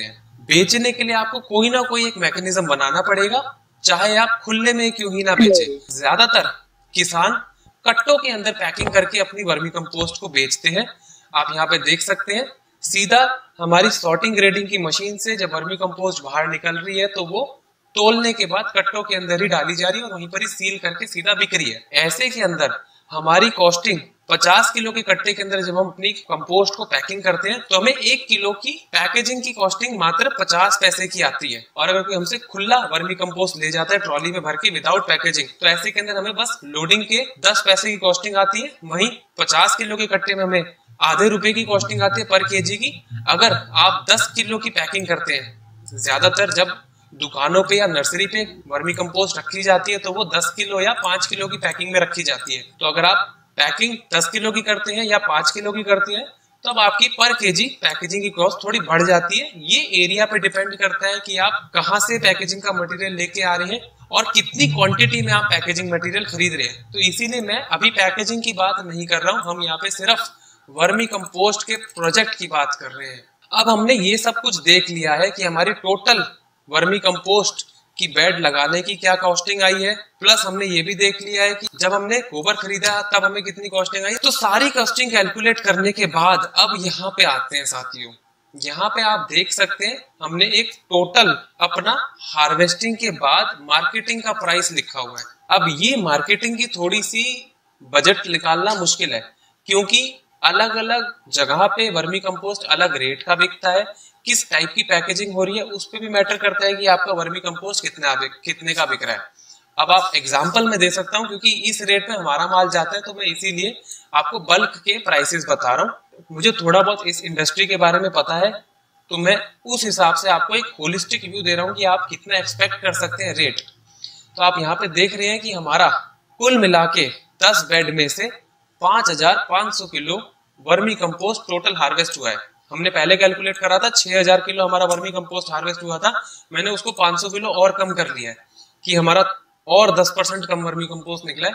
बेचने के लिए आपको कोई ना कोई एक मैकेनिज्म बनाना पड़ेगा, चाहे आप खुले में क्यों ही ना बेचे। ज्यादातर किसान कट्टों के अंदर पैकिंग करके अपनी वर्मी कंपोस्ट को बेचते हैं। आप यहाँ पे देख सकते हैं, सीधा हमारी सॉर्टिंग ग्रेडिंग की मशीन से जब वर्मी कंपोस्ट बाहर निकल रही है तो वो तोलने के बाद कट्टों के अंदर ही डाली जा रही है और वहीं पर ही सील करके सीधा बिक रही है। ऐसे के अंदर हमारी कॉस्टिंग 50 किलो के कट्टे के अंदर जब हम अपनी कंपोस्ट को पैकिंग करते हैं तो हमें 1 किलो की पैकेजिंग की कॉस्टिंग मात्र 50 पैसे की आती है। और अगर कोई हमसे खुला वर्मी कंपोस्ट ले जाता है ट्रॉली में भर के विदाउट पैकेजिंग, तो ऐसे के अंदर हमें बस लोडिंग के 10 पैसे की कॉस्टिंग आती है। वहीं 50 किलो के कट्टे में हमें आधे रुपए की कॉस्टिंग आती है पर केजी की। अगर आप 10 किलो की पैकिंग करते हैं, ज्यादातर जब दुकानों पे या नर्सरी पे वर्मी कंपोस्ट रखी जाती है तो वो 10 किलो या 5 किलो की पैकिंग में रखी जाती है। तो अगर आप पैकिंग 10 किलो की करते हैं या 5 किलो की करते हैं तो अब आपकी पर केजी पैकेजिंग की कॉस्ट थोड़ी बढ़ जाती है। ये एरिया पे डिपेंड करता है कि आप कहाँ से पैकेजिंग का मटेरियल लेके आ रहे हैं और कितनी क्वांटिटी में आप पैकेजिंग मटेरियल खरीद रहे हैं। तो इसीलिए मैं अभी पैकेजिंग की बात नहीं कर रहा हूँ, हम यहाँ पे सिर्फ वर्मी कंपोस्ट के प्रोजेक्ट की बात कर रहे हैं। अब हमने ये सब कुछ देख लिया है कि हमारी टोटल वर्मी कंपोस्ट की बेड लगाने की क्या कॉस्टिंग आई है, प्लस हमने ये भी देख लिया है कि जब हमने गोबर खरीदा तब हमें कितनी कॉस्टिंग आई। तो सारी कॉस्टिंग कैलकुलेट करने के बाद अब यहाँ पे आते हैं साथियों, यहाँ पे आप देख सकते हैं हमने एक टोटल अपना हार्वेस्टिंग के बाद मार्केटिंग का प्राइस लिखा हुआ है। अब ये मार्केटिंग की थोड़ी सी बजट निकालना मुश्किल है क्योंकि अलग अलग जगह पे वर्मी कंपोस्ट अलग रेट का बिकता है। किस टाइप की पैकेजिंग हो रही है उस पे भी मैटर करता है कि आपका वर्मी कंपोस्ट कितने का बिक रहा है। अब आप एग्जांपल में दे सकता हूं क्योंकि इस रेट में हमारा माल जाता है तो मैं इसीलिए आपको बल्क के प्राइसेस बता रहा हूं। मुझे थोड़ा बहुत इस इंडस्ट्री के बारे में पता है तो मैं उस हिसाब से आपको एक होलिस्टिक व्यू दे रहा हूं कि आप कितना एक्सपेक्ट कर सकते हैं रेट। तो आप यहाँ पे देख रहे हैं कि हमारा कुल मिला के 10 बेड में से 5500 kilo vermi compost total harvest हुआ है। हमने पहले कैलकुलेट करा था 6000 किलो हमारा वर्मी कंपोस्ट हार्वेस्ट हुआ था, मैंने उसको 500 किलो और कम कर लिया है कि हमारा और 10% कम वर्मी कंपोस्ट निकला है।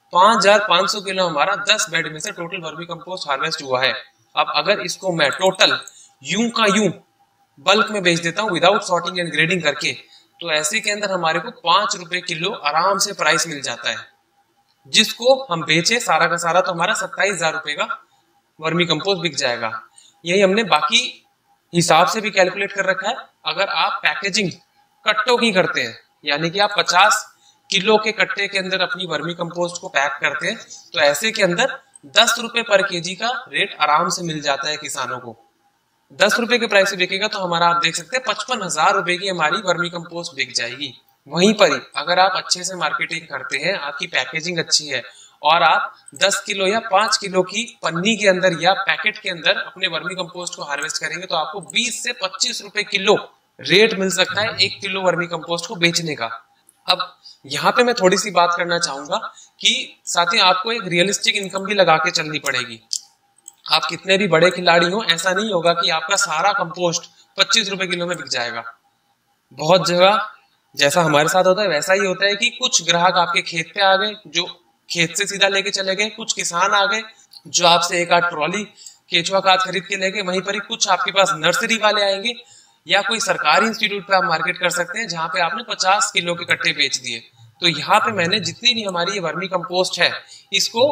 5500 किलो हमारा 10 बेड में से टोटल वर्मी कंपोस्ट हार्वेस्ट हुआ है। अब अगर इसको मैं टोटल यूं का यूं बल्क में बेच देता हूं विदाउट सॉर्टिंग एंड ग्रेडिंग करके, तो ऐसे के अंदर हमारे को 5 रुपए किलो आराम से प्राइस मिल जाता है, जिसको हम बेचे सारा का सारा तो हमारा 27,000 रुपए का वर्मी कंपोस्ट बिक जाएगा। यही हमने बाकी हिसाब से भी कैलकुलेट कर रखा है। अगर आप पैकेजिंग कट्टों की करते हैं यानी कि आप 50 किलो के कट्टे के अंदर अपनी वर्मी कंपोस्ट को पैक करते हैं तो ऐसे के अंदर 10 रुपए पर केजी का रेट आराम से मिल जाता है किसानों को। 10 रुपए के प्राइस से बिकेगा तो हमारा आप देख सकते हैं 55,000 रुपए की हमारी वर्मी कंपोस्ट बिक जाएगी। वहीं पर ही अगर आप अच्छे से मार्केटिंग करते हैं, आपकी पैकेजिंग अच्छी है और आप 10 किलो या 5 किलो की पन्नी के अंदर या पैकेट के अंदर अपने वर्मी कंपोस्ट को हार्वेस्ट करेंगे तो आपको 20 से 25 रुपए किलो रेट मिल सकता है 1 किलो वर्मी कंपोस्ट को बेचने का। अब यहाँ पे मैं थोड़ी सी बात करना चाहूंगा कि साथ ही आपको एक रियलिस्टिक इनकम भी लगा के चलनी पड़ेगी। आप कितने भी बड़े खिलाड़ी हो, ऐसा नहीं होगा कि आपका सारा कंपोस्ट 25 रुपए किलो में बिक जाएगा। बहुत जगह जैसा हमारे साथ होता है वैसा ही होता है कि कुछ ग्राहक आपके खेत पे आ गए जो खेत से सीधा लेके चले गए, कुछ किसान आ गए जो आपसे एक आध ट्रॉली केचुआ खाद खरीद के ले गए, वहीं पर ही कुछ आपके पास नर्सरी वाले आएंगे या कोई सरकारी इंस्टीट्यूट पे आप मार्केट कर सकते हैं जहां पे आपने 50 किलो के कट्टे बेच दिए। तो यहाँ पे मैंने जितनी भी हमारी ये वर्मी कंपोस्ट है इसको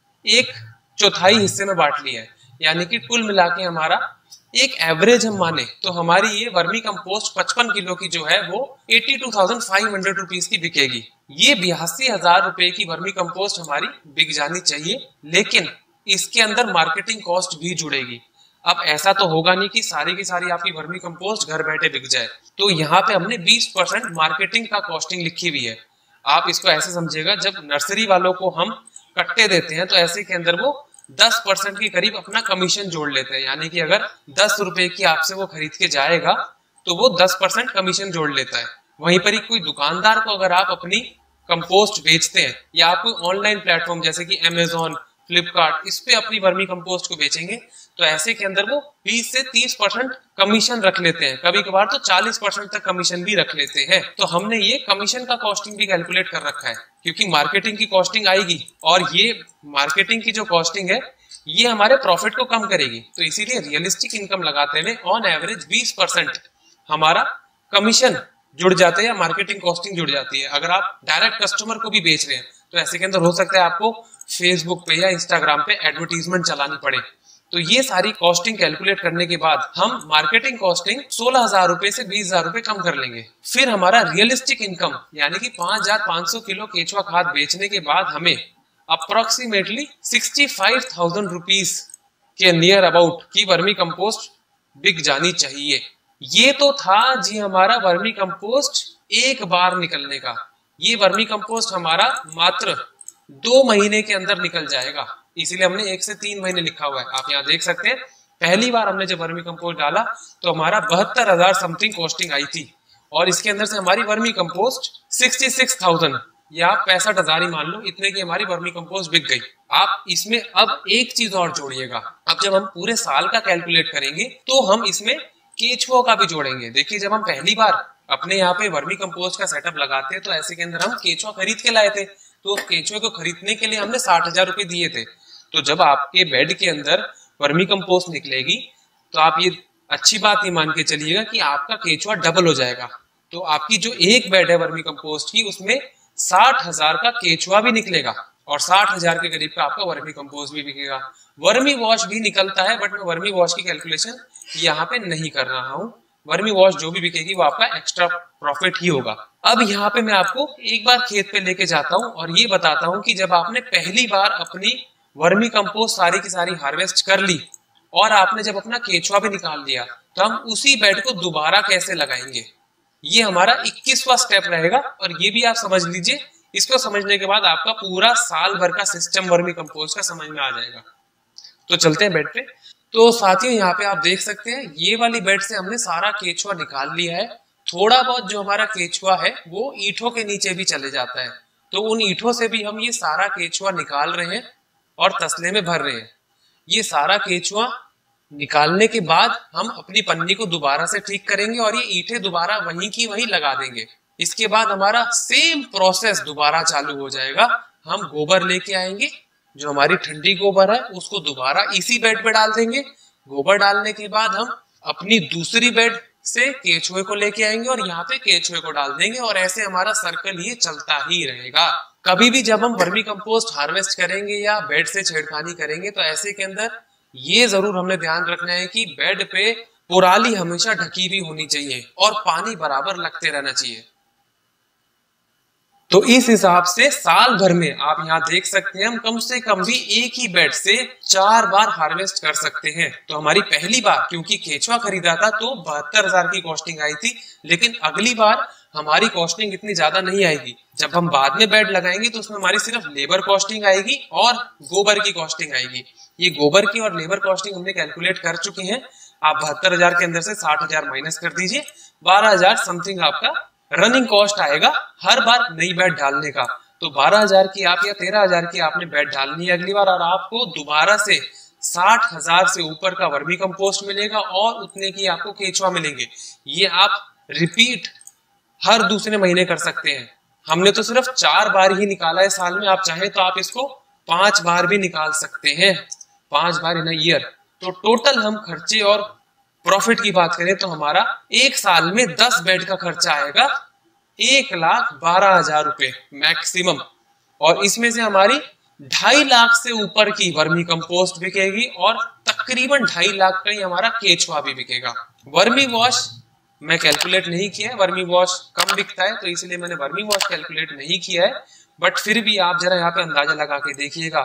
1/4 हिस्से में बांट लिया है, यानी कि कुल मिला के हमारा एक एवरेज हम माने तो हमारी ये वर्मी कंपोस्ट 55 किलो की जो है वो 82,500 रुपीज की बिकेगी। ये 82,000 रुपए की वर्मी कंपोस्ट हमारी बिक जानी चाहिए, लेकिन इसके अंदर मार्केटिंग कॉस्ट भी जुड़ेगी। अब ऐसा तो होगा नहीं कि सारी की सारी आपकी वर्मी कंपोस्ट घर बैठे बिक जाए, तो यहाँ पे हमने 20% मार्केटिंग का कॉस्टिंग लिखी हुई है। आप इसको ऐसे समझिएगा, जब नर्सरी वालों को हम कट्टे देते हैं तो ऐसे के अंदर वो 10% के करीब अपना कमीशन जोड़ लेते हैं, यानी कि अगर 10 रुपए की आपसे वो खरीद के जाएगा तो वो 10% कमीशन जोड़ लेता है। वहीं पर ही कोई दुकानदार को अगर आप अपनी कंपोस्ट बेचते हैं या आप कोई ऑनलाइन प्लेटफॉर्म जैसे कि Amazon, फ्लिपकार्ट, इस पे अपनी वर्मी कंपोस्ट को बेचेंगे तो ऐसे के अंदर वो 20 से 30% कमीशन रख लेते हैं, कभी कभार तो 40% तक कमीशन भी रख लेते हैं। तो हमने ये कमीशन का कॉस्टिंग भी कैलकुलेट कर रखा है क्योंकि मार्केटिंग की कॉस्टिंग आएगी और ये मार्केटिंग की जो कॉस्टिंग है ये हमारे प्रॉफिट को कम करेगी। तो इसीलिए रियलिस्टिक इनकम लगाते हुए ऑन एवरेज 20% हमारा कमीशन जुड़ जाते हैं या मार्केटिंग कॉस्टिंग जुड़ जाती है। अगर आप डायरेक्ट कस्टमर को भी बेच रहे हैं तो ऐसे के अंदर हो सकता है आपको फेसबुक पे या इंस्टाग्राम पे एडवर्टीजमेंट चलानी पड़े। तो ये सारी कॉस्टिंग कैलकुलेट करने के बाद हम मार्केटिंग कॉस्टिंग 16,000 रुपए से 20,000 रुपए कम कर लेंगे। फिर हमारा रियलिस्टिक इनकम यानी कि 5,500 किलो केचुआ खाद बेचने के बाद हमें अप्रोक्सीमेटली 65,000 रुपीज के नियर अबाउट की वर्मी कंपोस्ट बिक जानी चाहिए। ये तो था जी हमारा वर्मी कंपोस्ट एक बार निकलने का। ये वर्मी कंपोस्ट हमारा मात्र 2 महीने के अंदर निकल जाएगा, इसीलिए हमने 1 से 3 महीने लिखा हुआ है। आप यहाँ देख सकते हैं पहली बार हमने जब वर्मी कंपोस्ट डाला तो हमारा 72,000 समथिंग कॉस्टिंग आई थी और इसके अंदर से हमारी वर्मी कंपोस्ट 66,000 या 65,000 ही मान लो, इतने की हमारी वर्मी कंपोस्ट बिक गई। आप इसमें अब एक चीज और जोड़िएगा, अब जब हम पूरे साल का कैलकुलेट करेंगे तो हम इसमें केचुओं का भी जोड़ेंगे। देखिए जब हम पहली बार अपने यहाँ पे वर्मी कंपोस्ट का सेटअप लगाते हैं तो ऐसे के अंदर हम केचुआ खरीद के लाए थे, तो केचुए को खरीदने के लिए हमने 60,000 रुपए दिए थे। तो जब आपके बेड के अंदर वर्मी कंपोस्ट निकलेगी तो आप ये अच्छी बात ही मान के चलिएगा कि आपका केचुआ डबल हो जाएगा। तो आपकी जो एक बेड है वर्मी कंपोस्ट की उसमें 60,000 का केचुआ भी निकलेगा और 60,000 के करीब का आपका वर्मी कंपोस्ट भी बिकेगा। वर्मी वॉश भी निकलता है बट मैं वर्मी वॉश की कैलकुलेशन यहाँ पे नहीं कर रहा हूँ। वर्मी वॉश जो भी बिकेगी वो आपका एक्स्ट्रा प्रॉफिट ही होगा। अब यहाँ पे मैं आपको एक बार खेत पे लेके जाता हूँ और ये बताता हूँ कि जब आपने पहली बार अपनी वर्मी कंपोस्ट सारी की सारी हार्वेस्ट कर ली और आपने जब अपना केचुआ भी निकाल लिया तो हम उसी बेड को दोबारा कैसे लगाएंगे, ये हमारा 21वां स्टेप रहेगा। और ये भी आप समझ लीजिए, इसको समझने के बाद आपका पूरा साल भर का सिस्टम वर्मी कंपोस्ट का समझ में आ जाएगा। तो चलते हैं बेड पे। तो साथियों यहाँ पे आप देख सकते हैं ये वाली बेड से हमने सारा केचुआ निकाल लिया है। थोड़ा बहुत जो हमारा केचुआ है वो ईंटों के नीचे भी चले जाता है, तो उन ईंटों से भी हम ये सारा केचुआ निकाल रहे हैं और तसले में भर रहे हैं। ये सारा केचुआ निकालने के बाद हम अपनी पन्नी को दोबारा से ठीक करेंगे और ये ईंटें दोबारा वहीं की वहीं लगा देंगे। इसके बाद हमारा सेम प्रोसेस दोबारा चालू हो जाएगा। हम गोबर लेके आएंगे, जो हमारी ठंडी गोबर है उसको दोबारा इसी बेड पे डाल देंगे। गोबर डालने के बाद हम अपनी दूसरी बेड से केचुए को लेके आएंगे और यहाँ पे केचुए को डाल देंगे और ऐसे हमारा सर्कल ये चलता ही रहेगा। कभी भी जब हम वर्मी कंपोस्ट हार्वेस्ट करेंगे या बेड से छेड़खानी करेंगे तो ऐसे के अंदर ये जरूर हमने ध्यान रखना है कि बेड पे पुराली हमेशा ढकी भी होनी चाहिए और पानी बराबर लगते रहना चाहिए। तो इस हिसाब से साल भर में आप यहाँ देख सकते हैं हम कम से कम भी एक ही बेड से 4 बार हार्वेस्ट कर सकते हैं। तो हमारी पहली बार क्योंकि केचुआ खरीदा था तो 72,000 की कॉस्टिंग आई थी, लेकिन अगली बार हमारी कॉस्टिंग इतनी ज्यादा नहीं आएगी। जब हम बाद में बेड लगाएंगे तो उसमें हमारी सिर्फ लेबर कॉस्टिंग आएगी और गोबर की कॉस्टिंग आएगी। ये गोबर की और लेबर कॉस्टिंग हमने कैलकुलेट कर चुके हैं। आप 72,000 के अंदर से 60,000 माइनस कर दीजिए, 12,000 समथिंग आपका रनिंग कॉस्ट आएगा हर बार नई बेड डालने का। तो 12,000 की आप या 13,000 की आपने बेड डालनी है अगली बार और आपको दोबारा से 60,000 से ऊपर का वर्मी कंपोस्ट मिलेगा और उतने की आपको केचुआ मिलेंगे। ये आप रिपीट हर दूसरे महीने कर सकते हैं। हमने तो सिर्फ 4 बार ही निकाला है साल में, आप चाहें तो आप इसको 5 बार भी निकाल सकते हैं, 5 बार इन अ ईयर। तो टोटल हम खर्चे और प्रॉफिट की बात करें तो हमारा एक साल में 10 बेड का खर्चा आएगा 1,12,000 रुपए मैक्सिमम, और इसमें से हमारी 2.5 लाख से ऊपर की वर्मी कंपोस्ट बिकेगी और तकरीबन 2.5 लाख का ही हमारा केचुआ भी बिकेगा। वर्मी वॉश मैं कैलकुलेट नहीं किया है, वर्मी वॉश कम बिकता है तो इसलिए मैंने वर्मी वॉश कैलकुलेट नहीं किया है, बट फिर भी आप जरा यहाँ पे अंदाजा लगा के देखिएगा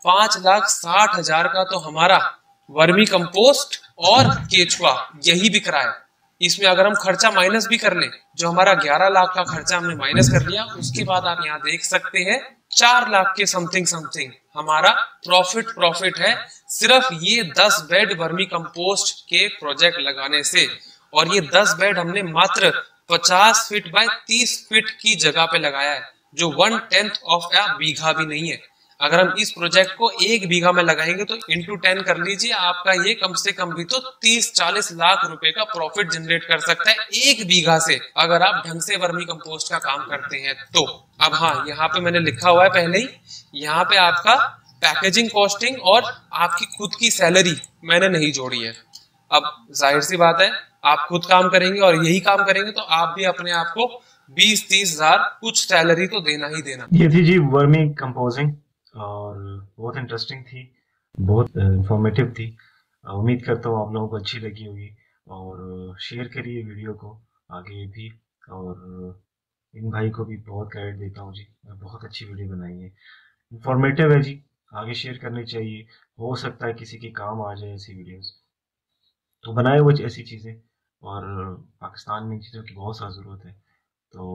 5,60,000 का तो हमारा वर्मी कंपोस्ट और केचुआ यही बिक रहा है। इसमें अगर हम खर्चा माइनस भी कर लें, जो हमारा 11 लाख का खर्चा हमने माइनस कर लिया, उसके बाद आप यहाँ देख सकते हैं 4 लाख के समथिंग हमारा प्रॉफिट है सिर्फ ये 10 बेड वर्मी कंपोस्ट के प्रोजेक्ट लगाने से। और ये 10 बेड हमने मात्र 50 फीट बाय 30 फीट की जगह पे लगाया है, जो 1/10 ऑफ अ बीघा भी नहीं है। अगर हम इस प्रोजेक्ट को 1 बीघा में लगाएंगे तो इंटू 10 कर लीजिए, आपका ये कम से कम भी तो 30-40 लाख रुपए का प्रॉफिट जनरेट कर सकता है 1 बीघा से, अगर आप ढंग से वर्मी कंपोस्ट का काम करते हैं तो। अब हाँ, यहाँ पे मैंने लिखा हुआ है पहले ही, यहाँ पे आपका पैकेजिंग कॉस्टिंग और आपकी खुद की सैलरी मैंने नहीं जोड़ी है। अब जाहिर सी बात है आप खुद काम करेंगे और यही काम करेंगे तो आप भी अपने आप को 20-30 हजार कुछ सैलरी तो देना ही देना। ये थी जी वर्मी कंपोजिंग और बहुत इंटरेस्टिंग थी, बहुत इंफॉर्मेटिव थी। उम्मीद करता हूँ आप लोगों को अच्छी लगी होगी और शेयर करिए वीडियो को आगे भी। और इन भाई को भी बहुत क्रेडिट देता हूँ जी, बहुत अच्छी वीडियो बनाई है, इंफॉर्मेटिव है जी, आगे शेयर करनी चाहिए। हो सकता है किसी के काम आ जाए ऐसी वीडियोस, तो बनाए वो ऐसी चीज़ें। और पाकिस्तान में इन चीज़ों की बहुत ज़्यादा ज़रूरत है। तो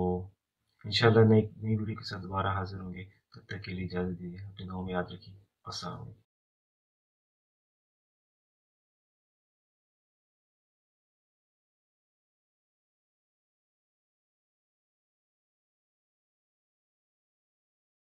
इंशाल्लाह नई नई वीडियो के साथ दोबारा हाजिर होंगे। तब तक के लिए इजाज़त दीजिए, अपने गाँव में याद रखिए। अस्सलाम वालेकुम।